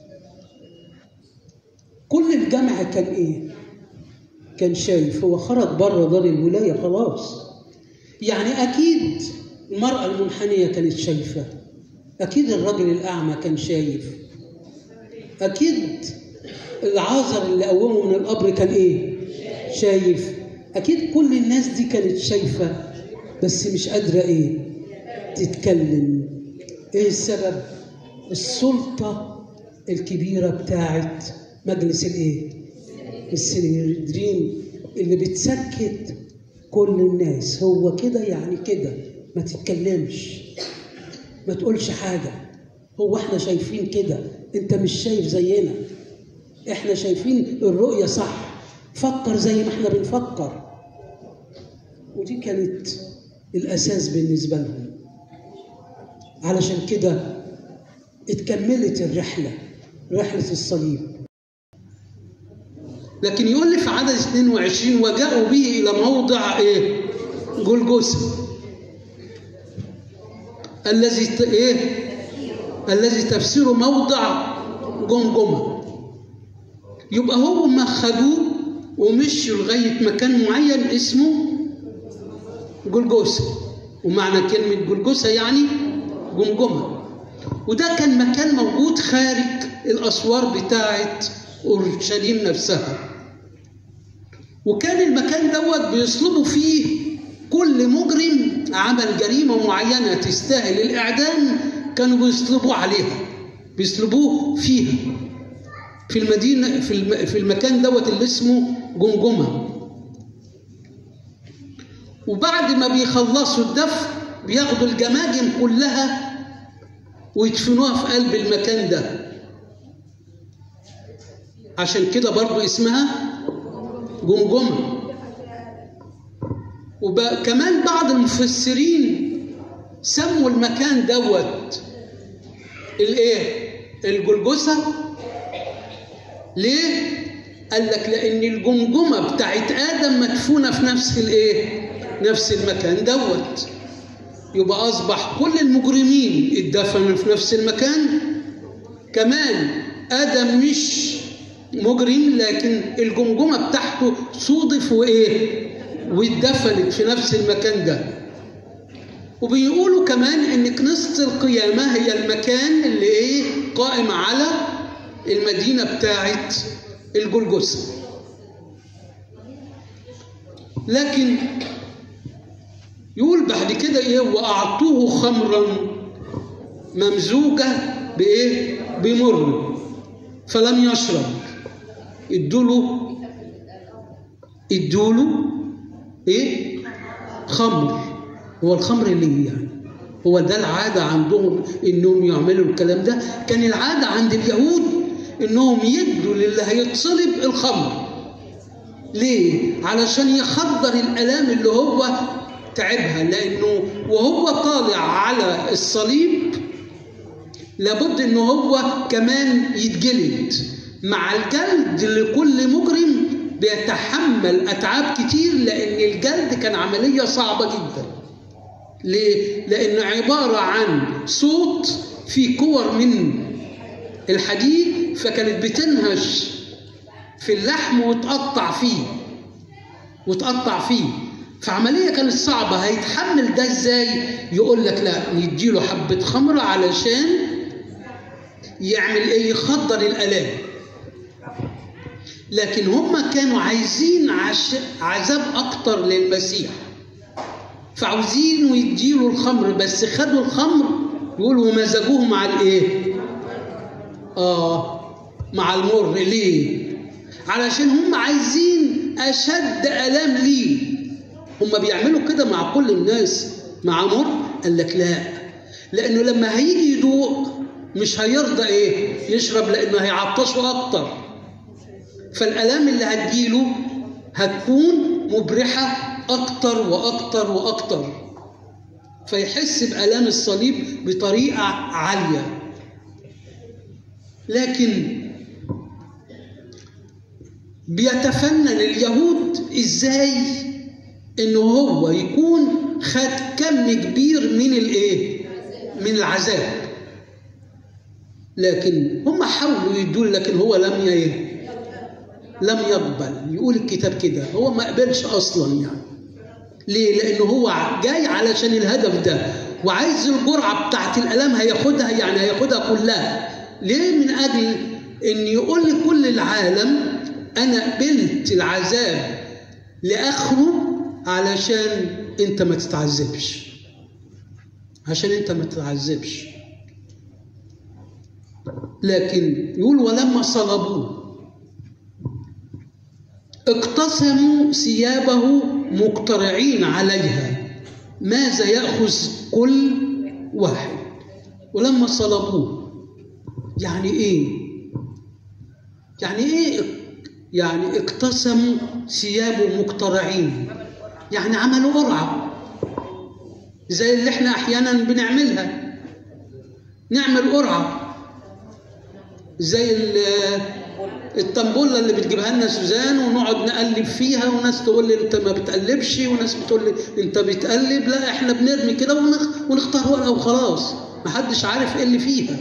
كل الجمع كان إيه؟ كان شايف. هو خرج بره دار الولاية خلاص. يعني أكيد المرأة المنحنية كانت شايفة، أكيد الرجل الأعمى كان شايف، أكيد العازر اللي قومه من القبر كان إيه؟ شايف. أكيد كل الناس دي كانت شايفة، بس مش قادرة إيه؟ تتكلم. إيه السبب؟ السلطة الكبيرة بتاعت مجلس الإيه؟ السنهدرين اللي بتسكت كل الناس. هو كده يعني كده، ما تتكلمش، ما تقولش حاجة. هو احنا شايفين كده، انت مش شايف زينا، احنا شايفين الرؤية صح، فكر زي ما احنا بنفكر. ودي كانت الأساس بالنسبة لهم. علشان كده اتكملت رحلة الصليب. لكن يقول لي في عدد 22 وجاءوا به إلى موضع إيه؟ جلجثة. الذي تفسيره موضع جمجمة. يبقى هم خدوه ومشوا لغاية مكان معين اسمه جلجوسة، ومعنى كلمة جلجوسة يعني جمجمة. وده كان مكان موجود خارج الأسوار بتاعة أورشليم نفسها، وكان المكان دوت بيصلبوا فيه كل مجرم عمل جريمة معينة تستاهل الإعدام، كانوا بيصلبوه فيها في المدينة، في المكان دوت اللي اسمه جمجمة. وبعد ما بيخلصوا الدفن بياخدوا الجماجم كلها ويدفنوها في قلب المكان ده، عشان كده برضو اسمها جمجمة. وكمان بعض المفسرين سموا المكان دوت الجلجسة. ليه؟ قال لك لأن الجمجمة بتاعت آدم مدفونة في نفس المكان دوت. يبقى أصبح كل المجرمين اتدفنوا في نفس المكان. كمان آدم مش مجرم، لكن الجمجمة بتاعته صودف واتدفنت في نفس المكان ده. وبيقولوا كمان ان كنيسة القيامة هي المكان اللي قائم على المدينة بتاعت الجلجسة. لكن يقول بعد كده وأعطوه خمرا ممزوجة بمر فلم يشرب. ادوله خمر. هو الخمر اللي يعني هو ده العادة عندهم انهم يعملوا الكلام ده. كان العادة عند اليهود انهم يدوا للي هيتصلب الخمر. ليه؟ علشان يخدر الآلام اللي هو تعبها، لانه وهو طالع على الصليب لابد انه هو كمان يتجلد. مع الجلد لكل مجرم بيتحمل اتعاب كتير، لان الجلد كان عملية صعبة جدا. ليه؟ لانه عبارة عن صوت في كور من الحديد، فكانت بتنهش في اللحم وتقطع فيه. فعملية كانت صعبة. هيتحمل ده ازاي؟ يقول لك لا، يديله حبة خمرة علشان يعمل يخدر الآلام. لكن هم كانوا عايزين عذاب أكتر للمسيح، فعاوزين يديله الخمر، بس خدوا الخمر يقولوا مزجوه مع مع المر. ليه؟ علشان هم عايزين أشد آلام ليه. هم بيعملوا كده مع كل الناس مع مر. قال لك لا، لأنه لما هيجي يدوق مش هيرضى يشرب، لأنه هيعطشه أكتر. فالآلام اللي هتجيله هتكون مبرحة أكتر وأكتر وأكتر، فيحس بآلام الصليب بطريقة عالية. لكن بيتفنن اليهود إزاي إنه هو يكون خد كم كبير من العذاب. لكن هم حاولوا يدول، لكن هو لم يقبل. يقول الكتاب كده هو ما قبلش أصلا. يعني ليه؟ لأنه هو جاي علشان الهدف ده، وعايز الجرعة بتاعت الألام هياخدها، يعني هياخدها كلها. ليه؟ من أجل إن يقول لكل العالم أنا قبلت العذاب لآخره علشان أنت ما تتعذبش، لكن يقول ولما صلبوه اقتسموا ثيابه مقترعين عليها ماذا يأخذ كل واحد. ولما صلبوه يعني ايه؟ يعني اقتسموا ثيابه مقترعين، يعني عملوا قرعة زي اللي احنا احيانا بنعملها. نعمل قرعة زي الطنبولة اللي بتجيبها لنا سوزان، ونقعد نقلب فيها، وناس تقول لي انت ما بتقلبش، وناس بتقول لي انت بتقلب. لا، احنا بنرمي كده ونختار ورقة وخلاص، محدش عارف ايه اللي فيها.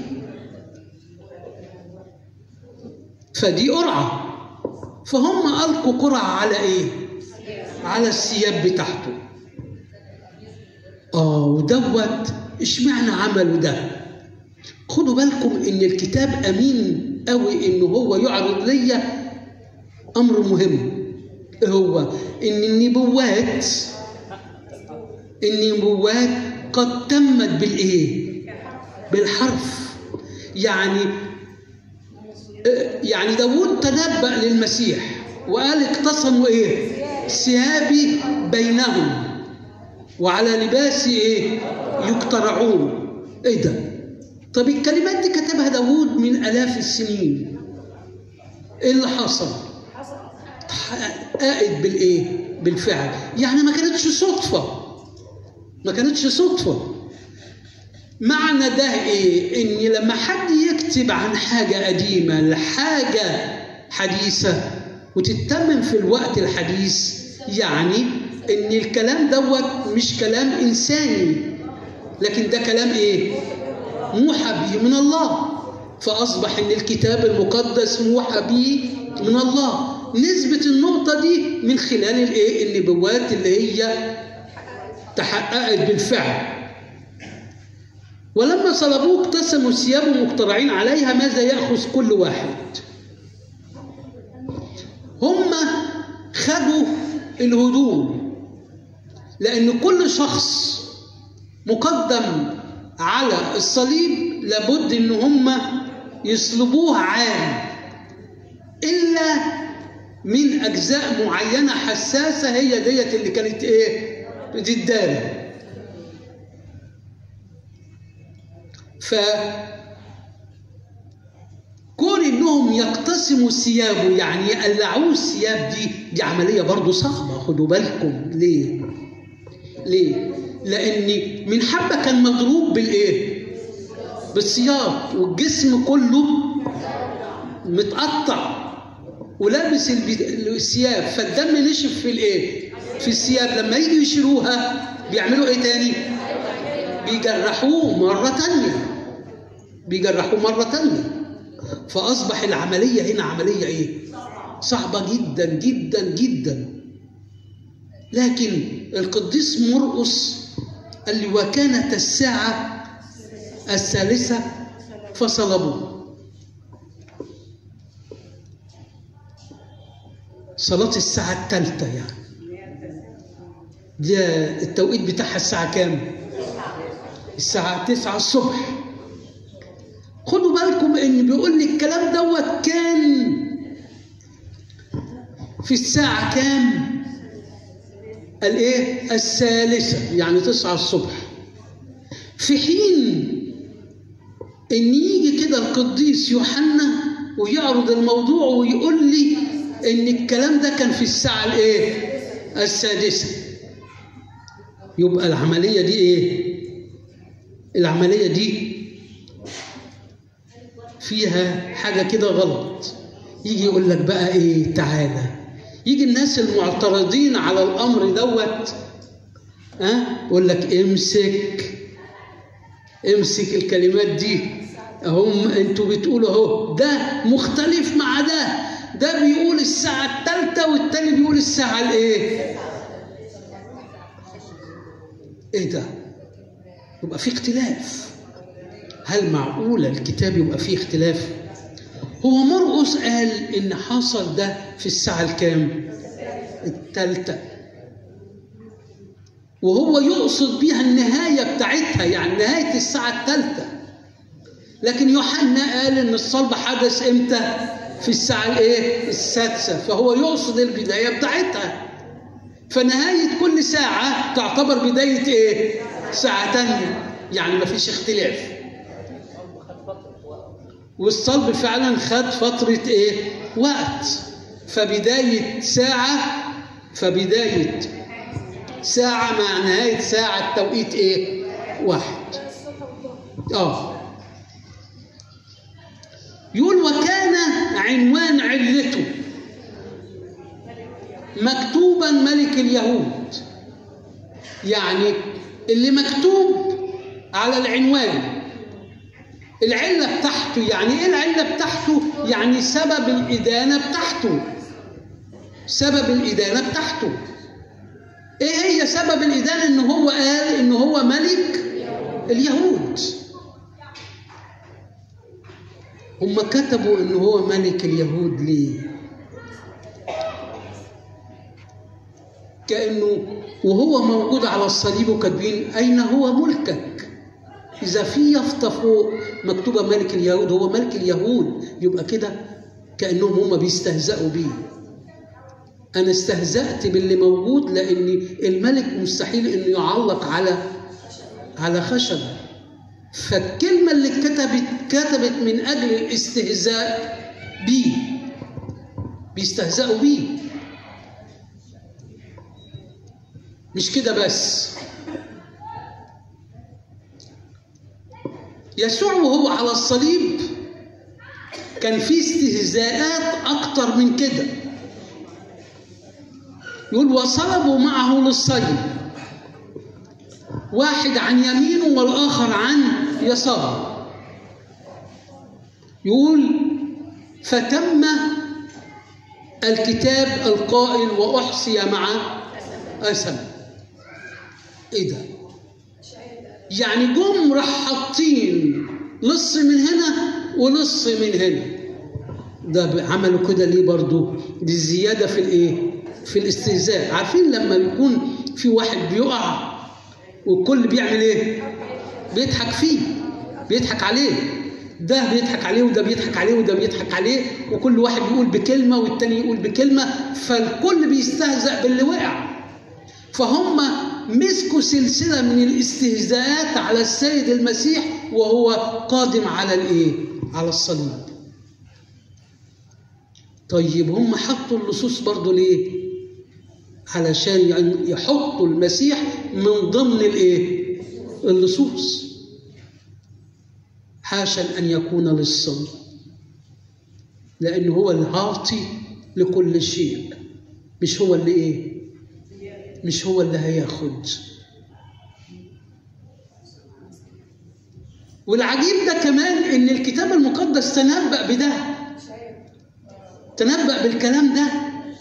فدي قرعة. فهم ألقوا قرعة على ايه؟ على الثياب بتاعته. ودوت اشمعنى عملوا ده؟ خدوا بالكم ان الكتاب امين قوي ان هو يعرض ليا امر مهم، هو ان النبوات قد تمت بالايه؟ بالحرف. يعني داود تنبأ للمسيح وقال اقتسموا ايه؟ ثيابي بينهم وعلى لباسي ايه؟ يقترعون. ايه ده؟ طب الكلمات دي كتبها داود من آلاف السنين. ايه اللي حصل؟ حققت بالايه؟ بالفعل. يعني ما كانتش صدفة. معنى ده ايه؟ ان لما حد يكتب عن حاجة قديمة لحاجة حديثة وتتمم في الوقت الحديث، يعني ان الكلام دوت مش كلام انساني، لكن ده كلام ايه؟ موحى به من الله. فاصبح ان الكتاب المقدس موحى به من الله. نثبت النقطة دي من خلال الايه؟ النبوات اللي هي تحققت بالفعل. ولما صلبوه اقتسموا ثيابهم مقترعين عليها، ماذا يأخذ كل واحد؟ هم خدوا الهدوم، لأن كل شخص مقدم على الصليب لابد إن هم يصلبوه عام، إلا من أجزاء معينة حساسة، هي ديت اللي كانت إيه؟ بتدارى. فكون انهم يقتسموا ثيابه، يعني يقلعوه الثياب، دي عمليه برضه صعبه. خدوا بالكم. ليه؟ لان من حبه كان مضروب بالايه؟ بالسياط، والجسم كله متقطع ولابس الثياب، فالدم نشف في الايه؟ في الثياب. لما يجي يشيلوها بيعملوا ايه تاني؟ بيجرحوه مرة تانية. فأصبح العملية هنا عملية إيه؟ صعبة جدا جدا جدا. لكن القديس مرقس قال لي وكانت الساعة 3 فصلبوه. صلاة الساعة 3 يعني. ده التوقيت بتاعها الساعة كام؟ الساعة 9 الصبح. خدوا بالكم ان بيقول لي الكلام دوت كان في الساعة كام؟ قال ايه؟ 3 يعني 9 الصبح. في حين ان يجي كده القديس يوحنا ويعرض الموضوع ويقول لي ان الكلام ده كان في الساعة الايه؟ 6. يبقى العملية دي ايه؟ العملية دي فيها حاجة كده غلط. يجي يقول لك بقى ايه؟ تعالى. يجي الناس المعترضين على الامر دوت يقول لك امسك الكلمات دي، هم انتوا بتقولوا اهو ده مختلف مع ده بيقول الساعة 3 والتاني بيقول الساعة الايه؟ ايه ده؟ يبقى في اختلاف. هل معقولة الكتاب يبقى فيه اختلاف؟ هو مرقس قال إن حصل ده في الساعة الكام؟ 3. وهو يقصد بيها النهاية بتاعتها، يعني نهاية الساعة 3. لكن يوحنا قال إن الصلب حدث إمتى؟ في الساعة الإيه؟ 6. فهو يقصد البداية بتاعتها. فنهاية كل ساعة تعتبر بداية إيه؟ ساعة تانية. يعني ما فيش اختلاف. والصلب فعلا خد فترة ايه؟ وقت. فبداية ساعة مع نهاية ساعة التوقيت ايه؟ 1. يقول وكان عنوان علته مكتوبا ملك اليهود. يعني اللي مكتوب على العنوان العلة بتاعته. يعني ايه العلة بتاعته؟ يعني سبب الإدانة بتاعته. سبب الإدانة بتاعته ايه هي سبب الإدانة؟ ان هو قال ان هو ملك اليهود. هم كتبوا ان هو ملك اليهود ليه؟ كأنه وهو موجود على الصليب وكاتبين أين هو ملكك؟ إذا في يافطة فوق مكتوبة ملك اليهود، هو ملك اليهود، يبقى كده كأنهم هم بيستهزئوا بيه. أنا استهزأت باللي موجود لأن الملك مستحيل إنه يعلق على خشب. فالكلمة اللي كتبت من أجل الاستهزاء بيه، بيستهزئوا بيه. مش كده بس، يسوع وهو على الصليب كان في استهزاءات أكتر من كده. يقول وصلبوا معه للصليب، واحد عن يمينه والآخر عن يساره. يقول فتم الكتاب القائل وأحصي مع أسم. ايه ده؟ يعني جم راح حاطين لص من هنا ولص من هنا. ده عملوا كده ليه برضو؟ دي الزيادة في الايه؟ في الاستهزاء. عارفين لما يكون في واحد بيقع والكل بيعمل ايه؟ بيضحك فيه، بيضحك عليه. ده بيضحك عليه وده بيضحك عليه وده بيضحك عليه، وكل واحد يقول بكلمة والتاني يقول بكلمة، فالكل بيستهزأ باللي وقع. فهم مسكوا سلسلة من الاستهزاءات على السيد المسيح وهو قادم على الايه؟ على الصليب. طيب هم حطوا اللصوص برضو ليه؟ علشان يحطوا المسيح من ضمن الايه؟ اللصوص. حاشا ان يكون لصا، لانه هو العاطي لكل شيء، مش هو اللي ايه؟ مش هو اللي هياخد. والعجيب ده كمان ان الكتاب المقدس تنبأ بده، تنبأ بالكلام ده.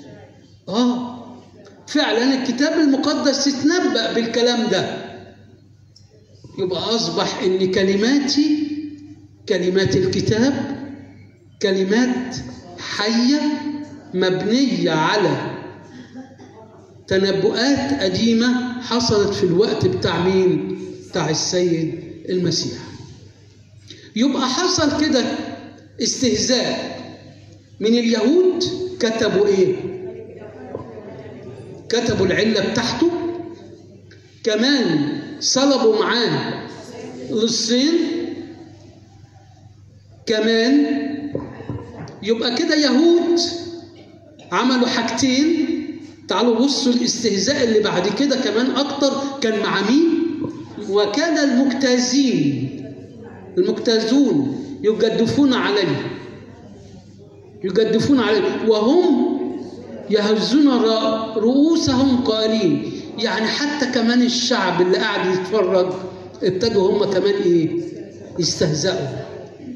فعلا الكتاب المقدس تتنبأ بالكلام ده. يبقى أصبح إن كلماتي، كلمات الكتاب، كلمات حية مبنية على تنبؤات قديمة حصلت في الوقت بتاع مين؟ بتاع السيد المسيح. يبقى حصل كده استهزاء من اليهود. كتبوا ايه؟ كتبوا العلة بتاعته، كمان صلبوا معاه لصين كمان. يبقى كده يهود عملوا حاجتين. تعالوا بصوا الاستهزاء اللي بعد كده كمان اكتر كان مع مين؟ وكان المجتازون يجدفون عليه، وهم يهزون رؤوسهم قائلين. يعني حتى كمان الشعب اللي قاعد يتفرج ابتدوا هم كمان ايه؟ يستهزئوا.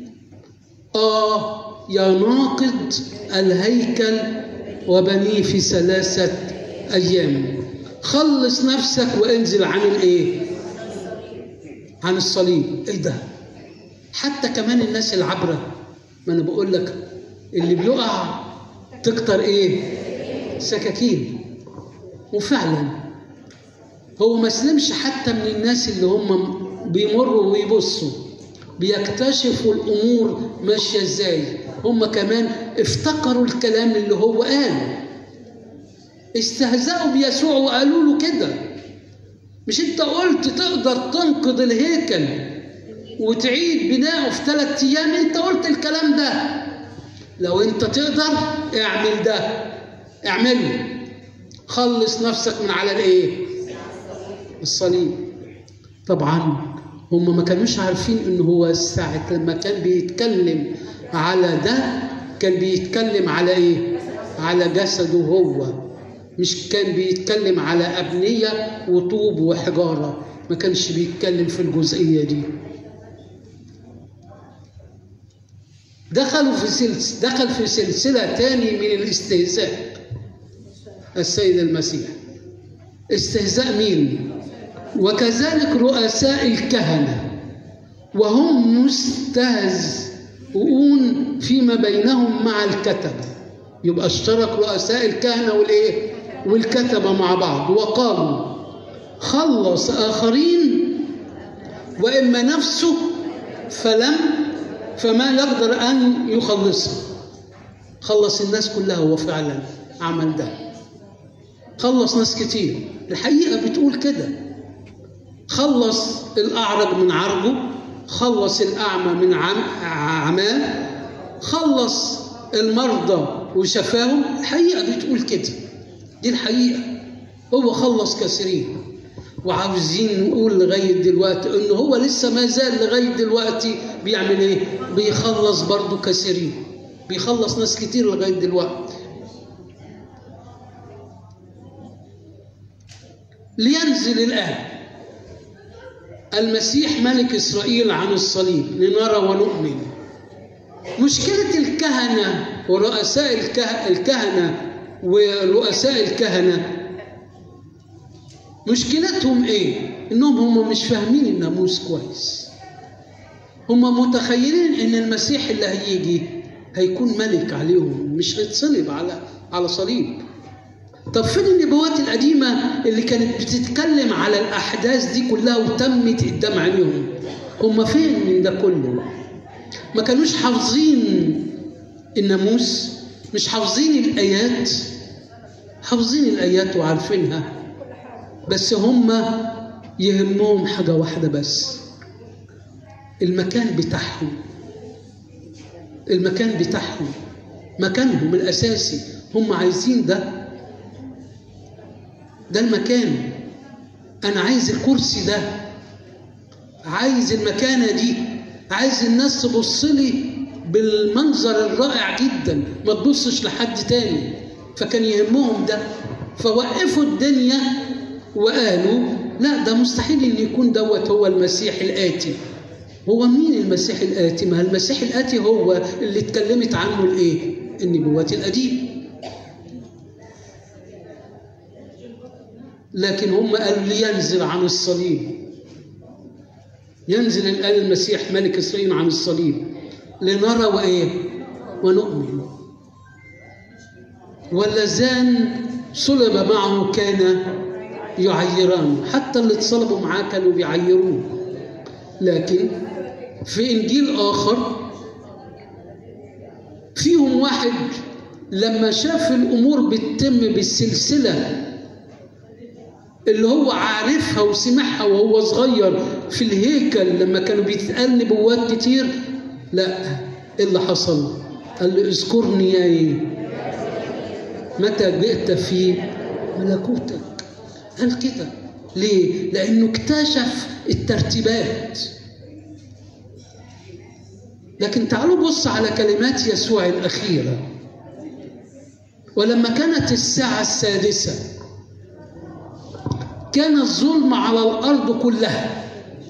يا ناقض الهيكل وبنيه في 3 أيام، خلص نفسك وانزل عن الايه؟ عن الصليب. ايه ده؟ حتى كمان الناس العبرة، ما انا بقول لك اللي بيقع تكتر ايه؟ سكاكين. وفعلا هو ما سلمش حتى من الناس اللي هم بيمروا ويبصوا بيكتشفوا الامور ماشيه ازاي. هم كمان افتكروا الكلام اللي هو قاله، استهزأوا بيسوع وقالوا له كده. مش انت قلت تقدر تنقض الهيكل وتعيد بناءه في 3 أيام؟ انت قلت الكلام ده. لو انت تقدر اعمل ده، اعمله، خلص نفسك من على الايه؟ الصليب. طبعا هم ما كانوش عارفين إن هو ساعة لما كان بيتكلم على ده كان بيتكلم على إيه؟ على جسده هو، مش كان بيتكلم على أبنية وطوب وحجارة، ما كانش بيتكلم في الجزئية دي. دخل في سلسلة تاني من الاستهزاء السيد المسيح. استهزاء مين؟ وكذلك رؤساء الكهنة وهم مستهزئون فيما بينهم مع الكتبة. يبقى اشترك رؤساء الكهنة والإيه؟ والكتبة مع بعض، وقالوا خلص آخرين وإما نفسه فما يقدر أن يخلصه. خلص الناس كلها، هو فعلا عمل ده، خلص ناس كتير. الحقيقة بتقول كده، خلص الأعرج من عرجه، خلص الأعمى من عماه، خلص المرضى وشفاهم. الحقيقة بتقول كده، دي الحقيقة، هو خلص كثيرين. وعاوزين نقول لغاية دلوقتي إنه هو لسه ما زال لغاية دلوقتي بيعمل إيه؟ بيخلص برضو كثيرين، بيخلص ناس كتير لغاية دلوقتي. لينزل الآن المسيح ملك إسرائيل عن الصليب لنرى ونؤمن. مشكلة الكهنة ورؤساء الكهنة ورؤساء الكهنة مشكلتهم ايه؟ انهم هم مش فاهمين الناموس كويس. هم متخيلين ان المسيح اللي هيجي هيكون ملك عليهم، مش هيتصلب على صليب. طب فين النبوات القديمة اللي كانت بتتكلم على الأحداث دي كلها وتمت قدام عينيهم؟ هم فين من ده كله؟ ما كانوش حافظين الناموس، مش حافظين الآيات. حافظين الآيات وعارفينها، بس هم يهمهم حاجة واحدة بس، المكان بتاعهم. المكان بتاعهم، مكانهم الأساسي، هم عايزين ده المكان. أنا عايز الكرسي ده، عايز المكانة دي، عايز الناس تبص لي بالمنظر الرائع جدا، ما تبصش لحد تاني. فكان يهمهم ده، فوقفوا الدنيا وقالوا لا، ده مستحيل ان يكون دوت هو المسيح الآتي. هو مين المسيح الآتي؟ ما المسيح الآتي هو اللي اتكلمت عنه الايه؟ النبوات القديمة. لكن هم قالوا لينزل عن الصليب، ينزل الآن المسيح ملك إسرائيل عن الصليب لنرى وإيه؟ ونؤمن. واللذان صلب معه كان يعيران، حتى اللي اتصلبوا معاه كانوا بيعيروه. لكن في إنجيل آخر فيهم واحد لما شاف الأمور بتتم بالسلسلة اللي هو عارفها وسمعها وهو صغير في الهيكل لما كانوا بيتقال نبوات كتير، لا، اللي حصل قال له اذكرني يا ايه متى جئت في ملكوتك. قال كده ليه؟ لأنه اكتشف الترتيبات. لكن تعالوا بص على كلمات يسوع الأخيرة. ولما كانت الساعة 6 كان الظلم على الأرض كلها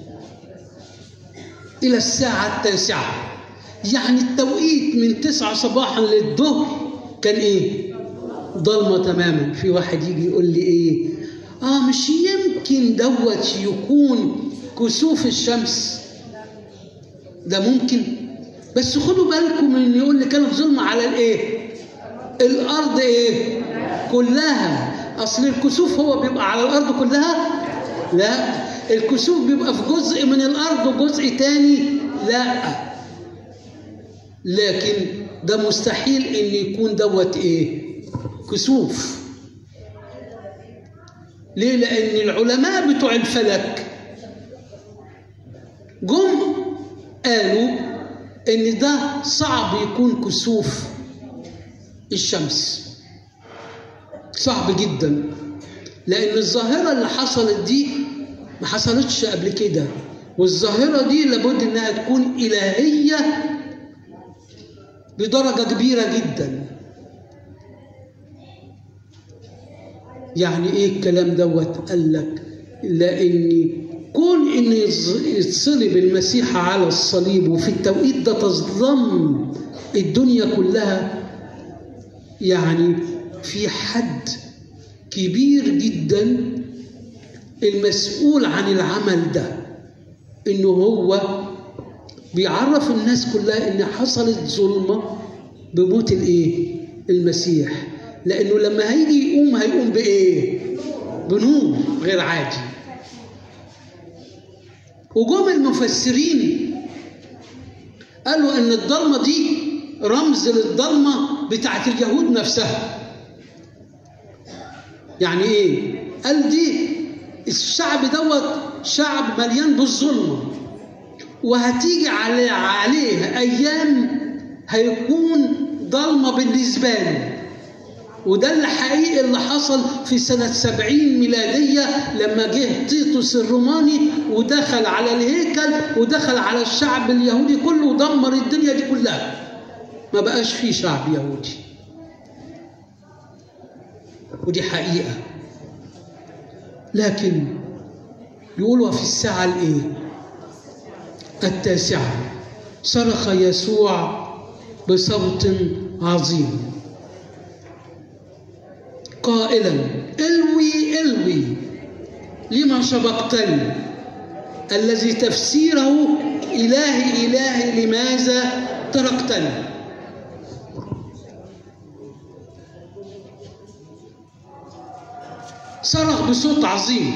إلى الساعة 9، يعني التوقيت من 9 صباحا للظهر كان إيه؟ ضلمة تماما. في واحد يجي يقول لي إيه؟ مش يمكن دوت يكون كسوف الشمس؟ ده ممكن، بس خدوا بالكم من يقول لي كانت ظلمة على الإيه؟ الأرض إيه؟ كلها. أصل الكسوف هو بيبقى على الأرض كلها؟ لا، الكسوف بيبقى في جزء من الأرض وجزء تاني لا. لكن ده مستحيل إن يكون دوت إيه؟ كسوف. ليه؟ لأن العلماء بتوع الفلك جم قالوا إن ده صعب يكون كسوف الشمس، صعب جدا، لأن الظاهرة اللي حصلت دي ما حصلتش قبل كده. والظاهرة دي لابد انها تكون إلهية بدرجة كبيرة جدا. يعني ايه الكلام دوت؟ قال لك لأن كون ان يتصلب المسيح على الصليب وفي التوقيت ده تظلم الدنيا كلها، يعني في حد كبير جدا المسؤول عن العمل ده، انه هو بيعرف الناس كلها ان حصلت ظلمه بموت المسيح، لانه لما هيجي هيقوم بايه؟ بنور غير عادي. وجم المفسرين قالوا ان الضلمه دي رمز للضلمه بتاعت اليهود نفسها. يعني ايه؟ قال دي الشعب دوت شعب مليان بالظلمه، وهتيجي عليه ايام هيكون ضلمه بالنسبه له. وده الحقيقي اللي حصل في سنة 70 ميلادية لما جه تيتوس الروماني ودخل على الهيكل ودخل على الشعب اليهودي كله ودمر الدنيا دي كلها. ما بقاش فيه شعب يهودي. ودي حقيقة. لكن يقولوا في الساعة 9 صرخ يسوع بصوت عظيم قائلا: الوي الوي لما شبقتني، الذي تفسيره إلهي إلهي لماذا تركتني. صرخ بصوت عظيم.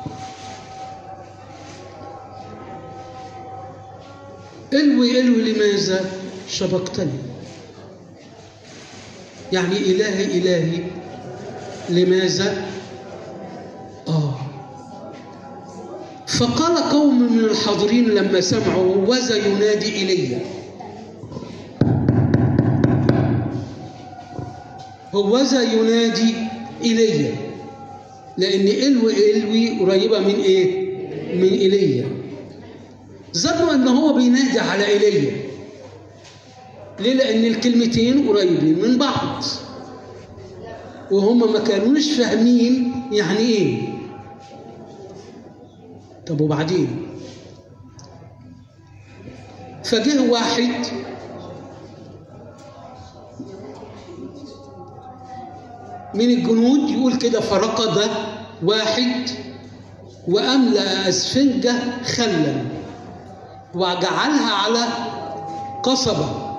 الوي الوي لماذا شبقتني، يعني إلهي إلهي لماذا؟ فقال قوم من الحاضرين لما سمعوا: وذا ينادي إيليا. هوذا ينادي إيليا، لأن إلوي قريبة من إيه؟ من إيليا. ظنوا أن هو بينادي على إيليا. ليه؟ لأن الكلمتين قريبين من بعض، وهم ما كانوش فاهمين يعني ايه. طب وبعدين؟ فجه واحد من الجنود يقول كده: فرقد واحد وأملأ أسفنجة خلا وجعلها على قصبة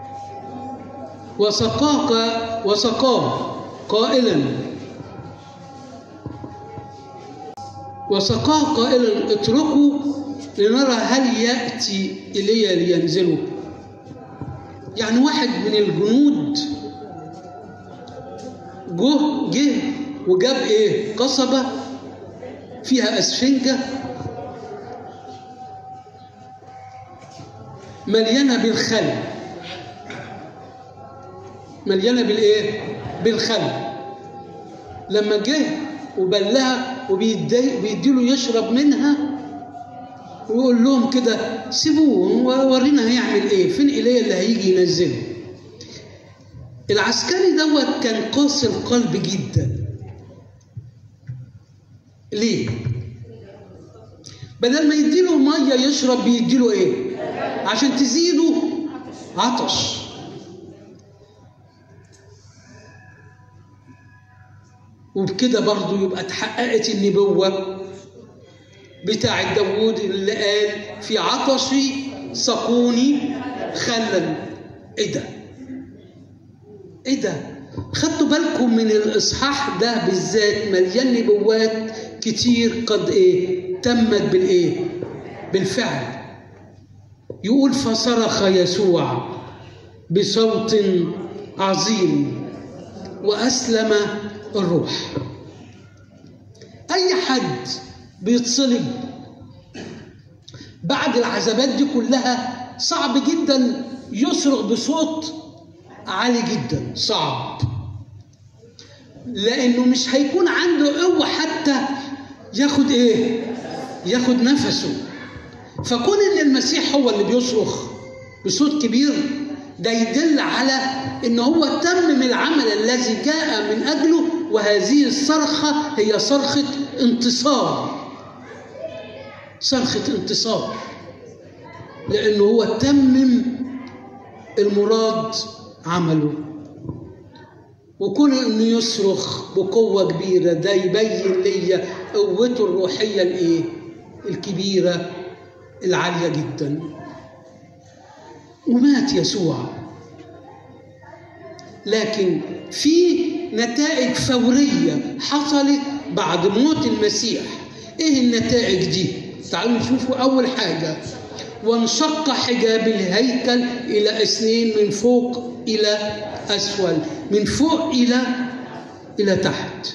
وسقاه قائلا اتركوا لنرى هل يأتي إيليا لينزلوا. يعني واحد من الجنود جه وجاب ايه؟ قصبة فيها أسفنجة مليانة بالخل، مليانة بالايه؟ بالخل. لما جه وبلها وبيديله يشرب منها ويقول لهم كده: سيبوه وورينا هيعمل ايه، فين إيليا اللي هيجي ينزله. العسكري دوت كان قاسي القلب جدا. ليه؟ بدل ما يديله ميه يشرب بيديله ايه؟ عشان تزيده عطش. وبكده برضو يبقى اتحققت النبوة بتاع داوود اللي قال: في عطشي سقوني خلا. ايه ده؟ ايه ده؟ خدتوا بالكم من الاصحاح ده بالذات مليان نبوات كتير قد تمت بالفعل. يقول: فصرخ يسوع بصوت عظيم وأسلم الروح. أي حد بيتصلب بعد العذابات دي كلها صعب جدا يصرخ بصوت عالي جدا، صعب، لأنه مش هيكون عنده قوة حتى ياخد نفسه. فكون ان المسيح هو اللي بيصرخ بصوت كبير ده يدل على ان هو تمم العمل الذي جاء من اجله، وهذه الصرخه هي صرخه انتصار، صرخه انتصار، لانه هو تمم المراد عمله. وكون انه يصرخ بقوه كبيره ده يبين لي قوته الروحيه الكبيره العاليه جدا. ومات يسوع، لكن في نتائج فوريه حصلت بعد موت المسيح. ايه النتائج دي؟ تعالوا نشوفوا. اول حاجه، وانشق حجاب الهيكل الى 2 من فوق الى اسفل، من فوق الى تحت.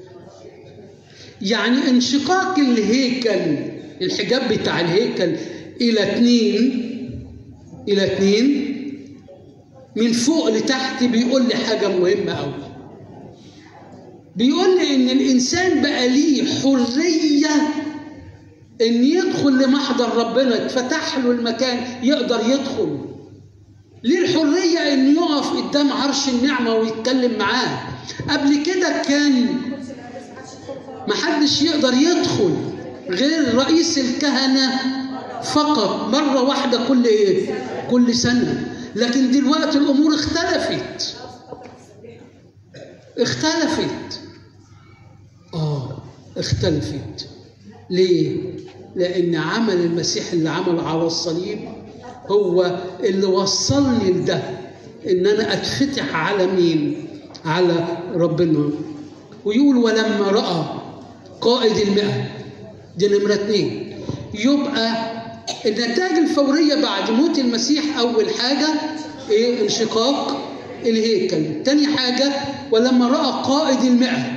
يعني انشقاق الهيكل، الحجاب بتاع الهيكل الى 2 من فوق لتحت، بيقول لي حاجه مهمه قوي. بيقول لي ان الانسان بقى ليه حريه ان يدخل لمحضر ربنا، اتفتح له المكان يقدر يدخل. ليه الحريه ان يقف قدام عرش النعمه ويتكلم معاه؟ قبل كده كان محدش يقدر يدخل غير رئيس الكهنه فقط، مره واحده كل سنه. لكن دلوقتي الامور اختلفت. اختلفت. ليه؟ لأن عمل المسيح اللي عمله على الصليب هو اللي وصلني لده، إن أنا أتفتح على مين؟ على ربنا. ويقول ولما رأى قائد 100، دي نمرة 2. يبقى النتائج الفورية بعد موت المسيح أول حاجة انشقاق الهيكل. تاني حاجة ولما رأى قائد 100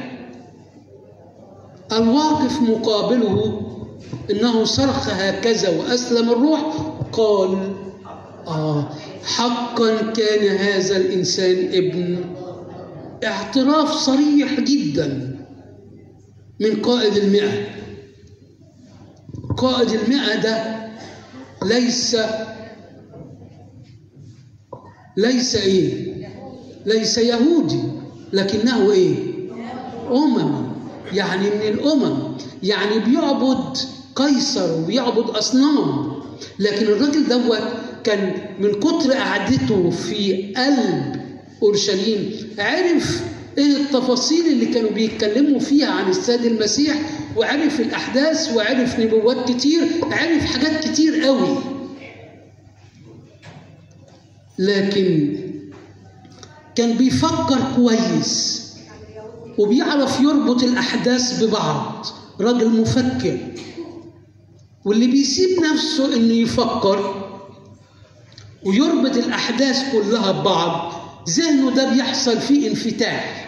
الواقف مقابله إنه صرخ هكذا وأسلم الروح، قال حقا كان هذا الإنسان ابن. اعتراف صريح جدا من قائد 100. قائد 100 ده ليس يهودي، لكنه أممي، يعني من الأمم، يعني بيعبد قيصر وبيعبد أصنام. لكن الراجل دوت كان من كتر قعدته في قلب أورشليم عرف ايه التفاصيل اللي كانوا بيتكلموا فيها عن السيد المسيح، وعرف الأحداث، وعرف نبوات كتير، عرف حاجات كتير قوي. لكن كان بيفكر كويس وبيعرف يربط الأحداث ببعض، راجل مفكر. واللي بيسيب نفسه إنه يفكر ويربط الأحداث كلها ببعض، ذهنه ده بيحصل فيه انفتاح،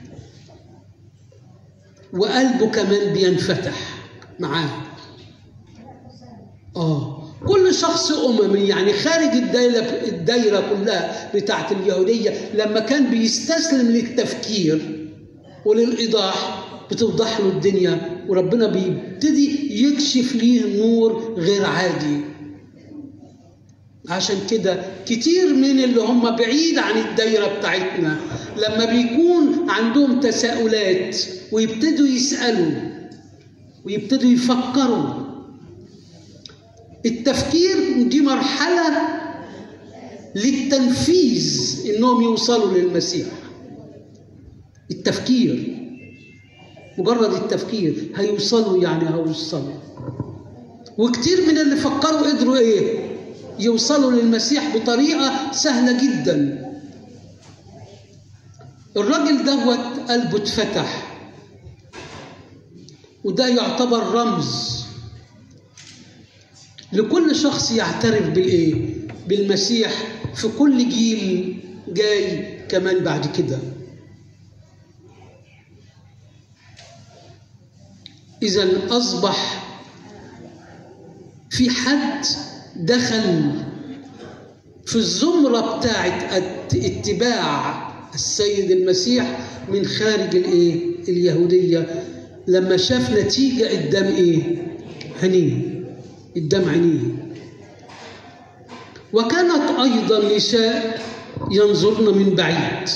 وقلبه كمان بينفتح معاه. كل شخص أممي، يعني خارج الدايرة كلها بتاعت اليهودية، لما كان بيستسلم للتفكير وللإيضاح بتوضح له الدنيا، وربنا بيبتدي يكشف ليه نور غير عادي. عشان كده كتير من اللي هم بعيد عن الدايرة بتاعتنا لما بيكون عندهم تساؤلات ويبتدوا يسألوا ويبتدوا يفكروا. التفكير دي مرحلة للتنفيذ، إنهم يوصلوا للمسيح. التفكير، مجرد التفكير هيوصلوا. وكتير من اللي فكروا قدروا يوصلوا للمسيح بطريقة سهلة جدا. الراجل دوت قلبه اتفتح، وده يعتبر رمز لكل شخص يعترف بالمسيح في كل جيل جاي كمان بعد كده. إذن أصبح في حد دخل في الزمرة بتاعت اتباع السيد المسيح من خارج اليهودية، لما شاف نتيجة قدام هنين. قدام عينيه. وكانت أيضا نساء ينظرن من بعيد،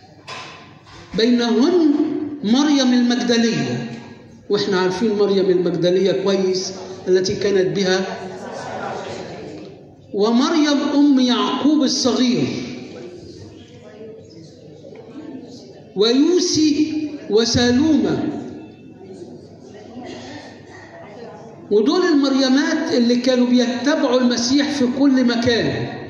بينهن مريم المجدلية، وإحنا عارفين مريم المجدلية كويس التي كانت بها، ومريم أم يعقوب الصغير، ويوسي وسالومة. ودول المريمات اللي كانوا بيتبعوا المسيح في كل مكان.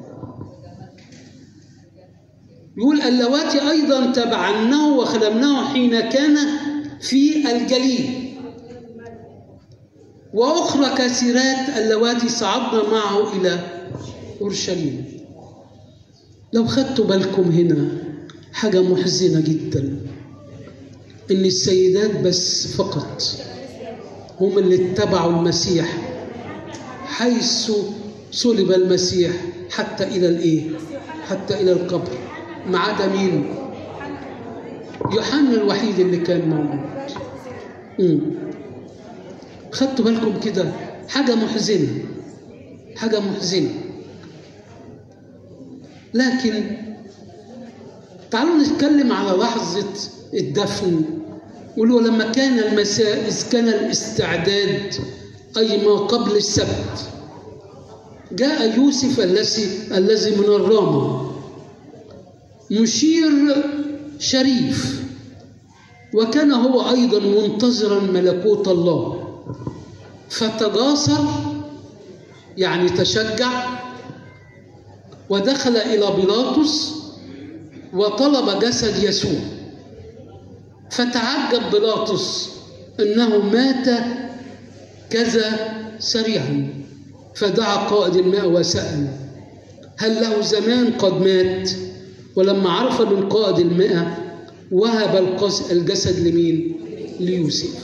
يقول اللواتي أيضا تبعناه وخدمناه حين كان في الجليل، وأخرى كثيرات اللواتي صعدنا معه إلى أورشليم. لو خدتوا بالكم هنا حاجة محزنة جدا، إن السيدات بس فقط هم اللي اتبعوا المسيح حيث صلب المسيح حتى إلى الإيه؟ حتى إلى القبر، ما عدا مين؟ يوحنا الوحيد اللي كان موجود. خدتوا بالكم كده؟ حاجة محزنة، حاجة محزنة. لكن تعالوا نتكلم على لحظة الدفن. ولو لما كان المساء إذ كان الاستعداد أي ما قبل السبت، جاء يوسف الذي من الرامة مشير شريف، وكان هو أيضا منتظرا ملكوت الله، فتجاسر يعني تشجع، ودخل إلى بيلاطس وطلب جسد يسوع. فتعجب بيلاطس أنه مات كذا سريعا، فدعا قائد الماء وسأل هل له زمان قد مات؟ ولما عرف من قائد الماء وهب الجسد لمين؟ ليوسف.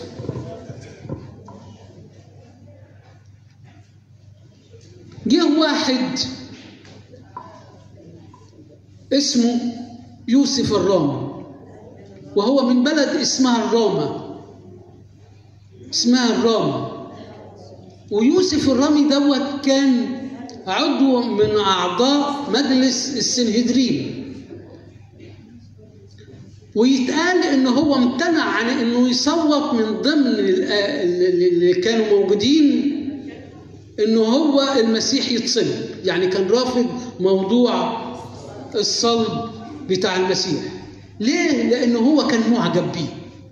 جه واحد اسمه يوسف الرامي، وهو من بلد اسمها الرامة، اسمها الرامة. ويوسف الرامي دوت كان عضو من أعضاء مجلس السنهدرين، ويتقال إنه هو امتنع عن إنه يصوت من ضمن اللي كانوا موجودين إنه هو المسيح يتصلب، يعني كان رافض موضوع الصلب بتاع المسيح. ليه؟ لأنه هو كان معجب بيه،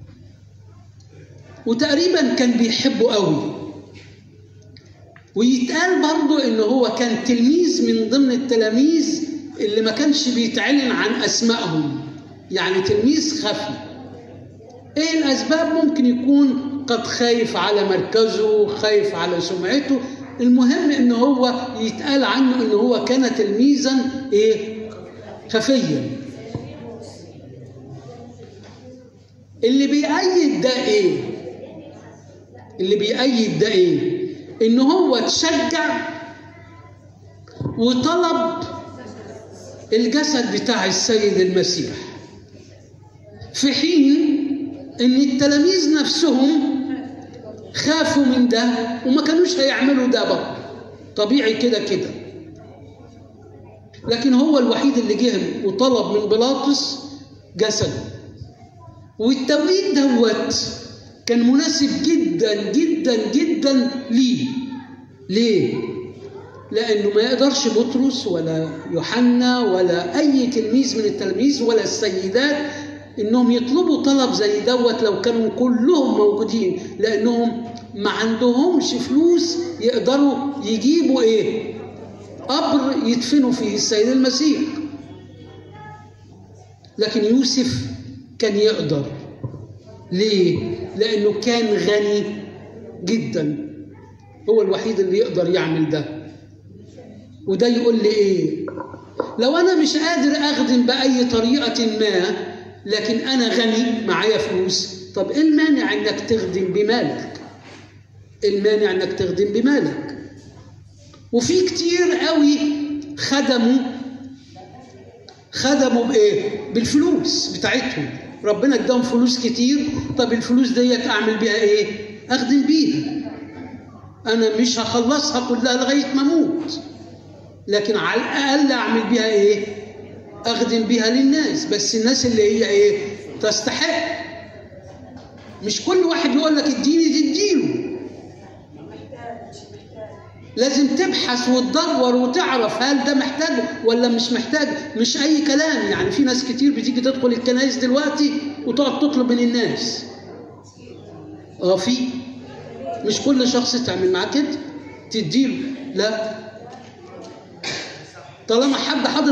وتقريبا كان بيحبه قوي. ويتقال برضه إنه هو كان تلميذ من ضمن التلاميذ اللي ما كانش بيتعلن عن أسمائهم، يعني تلميذ خفي. إيه الأسباب؟ ممكن يكون قد خايف على مركزه، خايف على سمعته. المهم إنه هو يتقال عنه إنه هو كان تلميذا إيه؟ خفيا. اللي بيأيد ده إيه؟ اللي بيأيد ده إيه؟ إنه هو تشجع وطلب الجسد بتاع السيد المسيح، في حين إن التلاميذ نفسهم خافوا من ده وما كانوش هيعملوا ده بقى، طبيعي كده كده. لكن هو الوحيد اللي جه وطلب من بيلاطس جسده. والتوقيت دوت كان مناسب جدا جدا جدا ليه. ليه؟ لأنه ما يقدرش بطرس ولا يوحنا ولا أي تلميذ من التلاميذ ولا السيدات إنهم يطلبوا طلب زي دوت لو كانوا كلهم موجودين، لأنهم ما عندهمش فلوس يقدروا يجيبوا إيه؟ قبر يدفنوا فيه السيد المسيح. لكن يوسف كان يقدر. ليه؟ لأنه كان غني جدا، هو الوحيد اللي يقدر يعمل ده. وده يقول لي إيه؟ لو أنا مش قادر أخدم بأي طريقة ما، لكن أنا غني معايا فلوس، طب إيه المانع إنك تخدم بمالك؟ إيه المانع إنك تخدم بمالك؟ وفي كتير قوي خدموا بإيه؟ بالفلوس بتاعتهم. ربنا اداهم فلوس كتير، طب الفلوس ديت أعمل بيها إيه؟ أخدم بيها. أنا مش هخلصها كلها لغاية ما أموت، لكن على الأقل أعمل بيها إيه؟ أخدم بيها للناس، بس الناس اللي هي إيه؟ تستحق. مش كل واحد يقول لك اديني تديله، لازم تبحث وتدور وتعرف هل ده محتاج ولا مش محتاج. مش أي كلام. يعني في ناس كتير بتيجي تدخل الكنائس دلوقتي وتقعد تطلب من الناس. في مش كل شخص تعمل معاه كده تديله، لا. طالما حد حاضر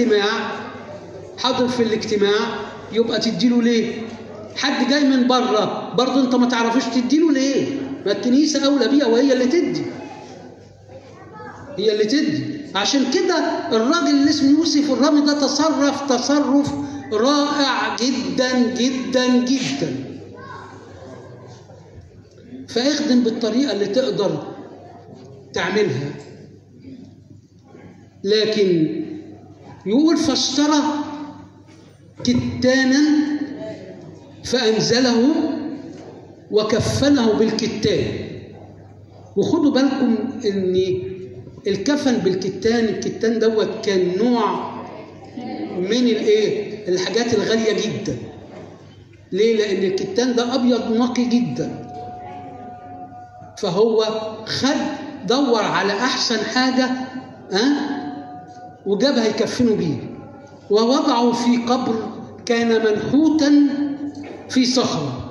في الاجتماع يبقى تديله ليه؟ حد جاي من بره برضه انت ما تعرفش تديله ليه؟ ما الكنيسه اولى بيها وهي اللي تدي، هي اللي تدي. عشان كده الراجل اللي اسمه يوسف الرامي ده تصرف رائع جدا جدا جدا. فاخدم بالطريقه اللي تقدر تعملها. لكن يقول فاشترى كتانا فأنزله وكفنه بالكتان. وخدوا بالكم ان الكفن بالكتان، الكتان دوت كان نوع من الحاجات الغالية جدا. ليه؟ لأن الكتان ده أبيض نقي جدا، فهو دور على أحسن حاجة وجابها يكفنوا بيه. ووضعوا في قبر كان منحوتا في صخرة،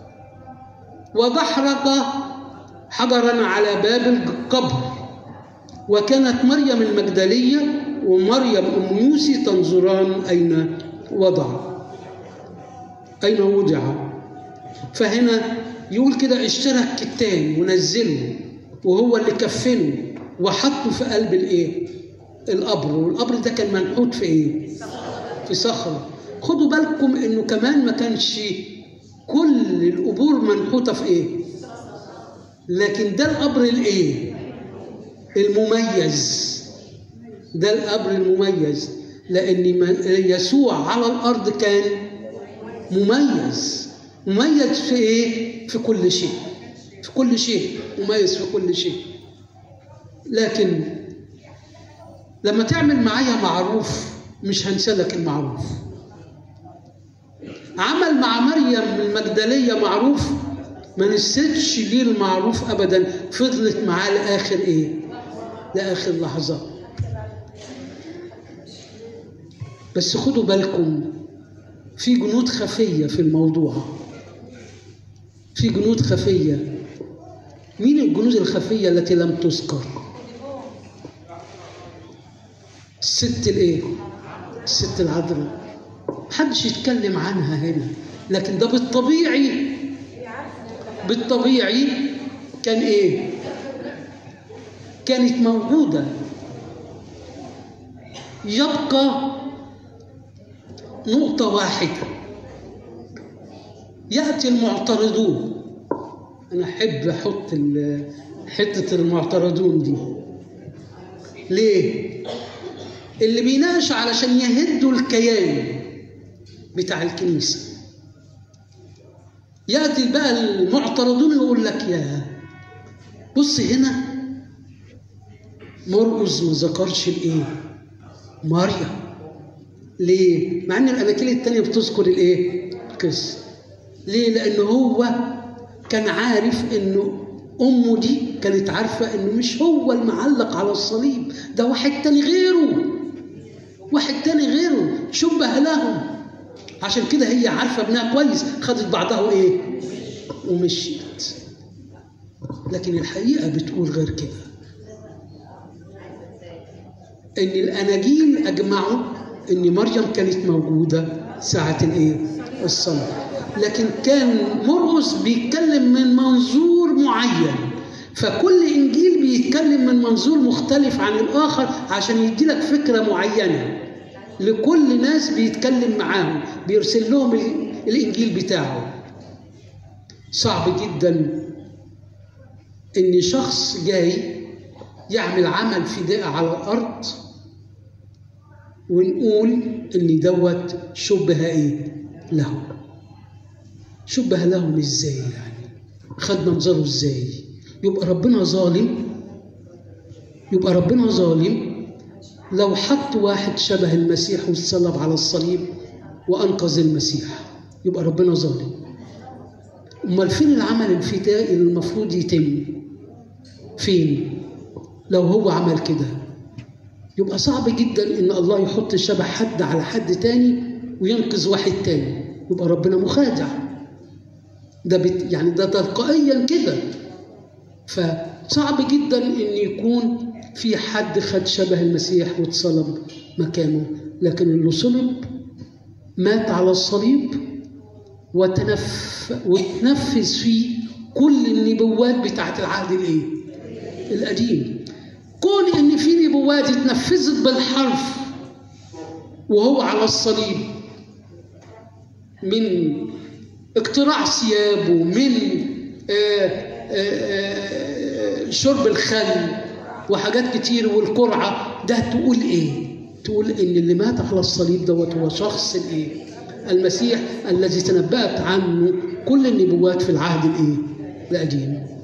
ودحرج حجرا على باب القبر. وكانت مريم المجدلية ومريم أم يوسي تنظران أين وضع. فهنا يقول كده اشترى الكتان ونزله، وهو اللي كفنه وحطه في قلب القبر. والقبر ده كان منحوت في في صخرة. خدوا بالكم انه كمان ما كانش كل القبور منحوتة في لكن ده القبر المميز. ده القبر المميز، لأن يسوع على الأرض كان مميز في كل شيء. مميز في كل شيء. لكن لما تعمل معايا معروف مش هنسلك المعروف. عمل مع مريم المجدلية معروف، ما نسيتش ليه المعروف أبدا، فضلت معاه لآخر لحظة. بس خدوا بالكم في جنود خفية في الموضوع، في جنود خفية. مين الجنود الخفية التي لم تذكر؟ الست العذراء. محدش يتكلم عنها هنا، لكن ده بالطبيعي كان كانت موجودة. يبقى نقطة واحدة، يأتي المعترضون. أنا أحب أحط حتة المعترضون دي. ليه؟ اللي بيناقش علشان يهدوا الكيان بتاع الكنيسة. يأتي بقى المعترضون يقول لك يا بص هنا مرقس ما ذكرش مريم. ليه؟ مع ان الاناجيل الثانيه بتذكر القصه. ليه؟ لانه هو كان عارف انه امه دي كانت عارفه انه مش هو المعلق على الصليب، ده واحد تاني غيره شبه لهم. عشان كده هي عارفه ابنها كويس، خدت بعضها ومشيت. لكن الحقيقه بتقول غير كده، ان الاناجيل اجمعوا ان مريم كانت موجوده ساعه الصلاه. لكن كان مرقس بيتكلم من منظور معين، فكل انجيل بيتكلم من منظور مختلف عن الاخر عشان يديلك فكره معينه. لكل ناس بيتكلم معاهم، بيرسل لهم الانجيل بتاعه. صعب جدا ان شخص جاي يعمل عمل فداء على الارض ونقول ان دوت شبه لهم ازاي؟ يعني خد منظره ازاي؟ يبقى ربنا ظالم لو حط واحد شبه المسيح واتصلب على الصليب وأنقذ المسيح، يبقى ربنا ظالم. أمال فين العمل الفدائي اللي المفروض يتم؟ فين؟ لو هو عمل كده يبقى صعب جدا إن الله يحط شبه حد على حد تاني وينقذ واحد تاني، يبقى ربنا مخادع. ده تلقائيا كده. فصعب جدا إن يكون في حد خد شبه المسيح واتصلب مكانه، لكن اللي صلب مات على الصليب وتنفذ فيه كل النبوات بتاعت العهد القديم. كون ان في نبوات اتنفذت بالحرف وهو على الصليب، من اقتراع ثيابه، من شرب الخل وحاجات كتير والقرعه، ده تقول ايه؟ تقول ان اللي مات على الصليب دوت هو شخص المسيح الذي تنبأت عنه كل النبوات في العهد القديم.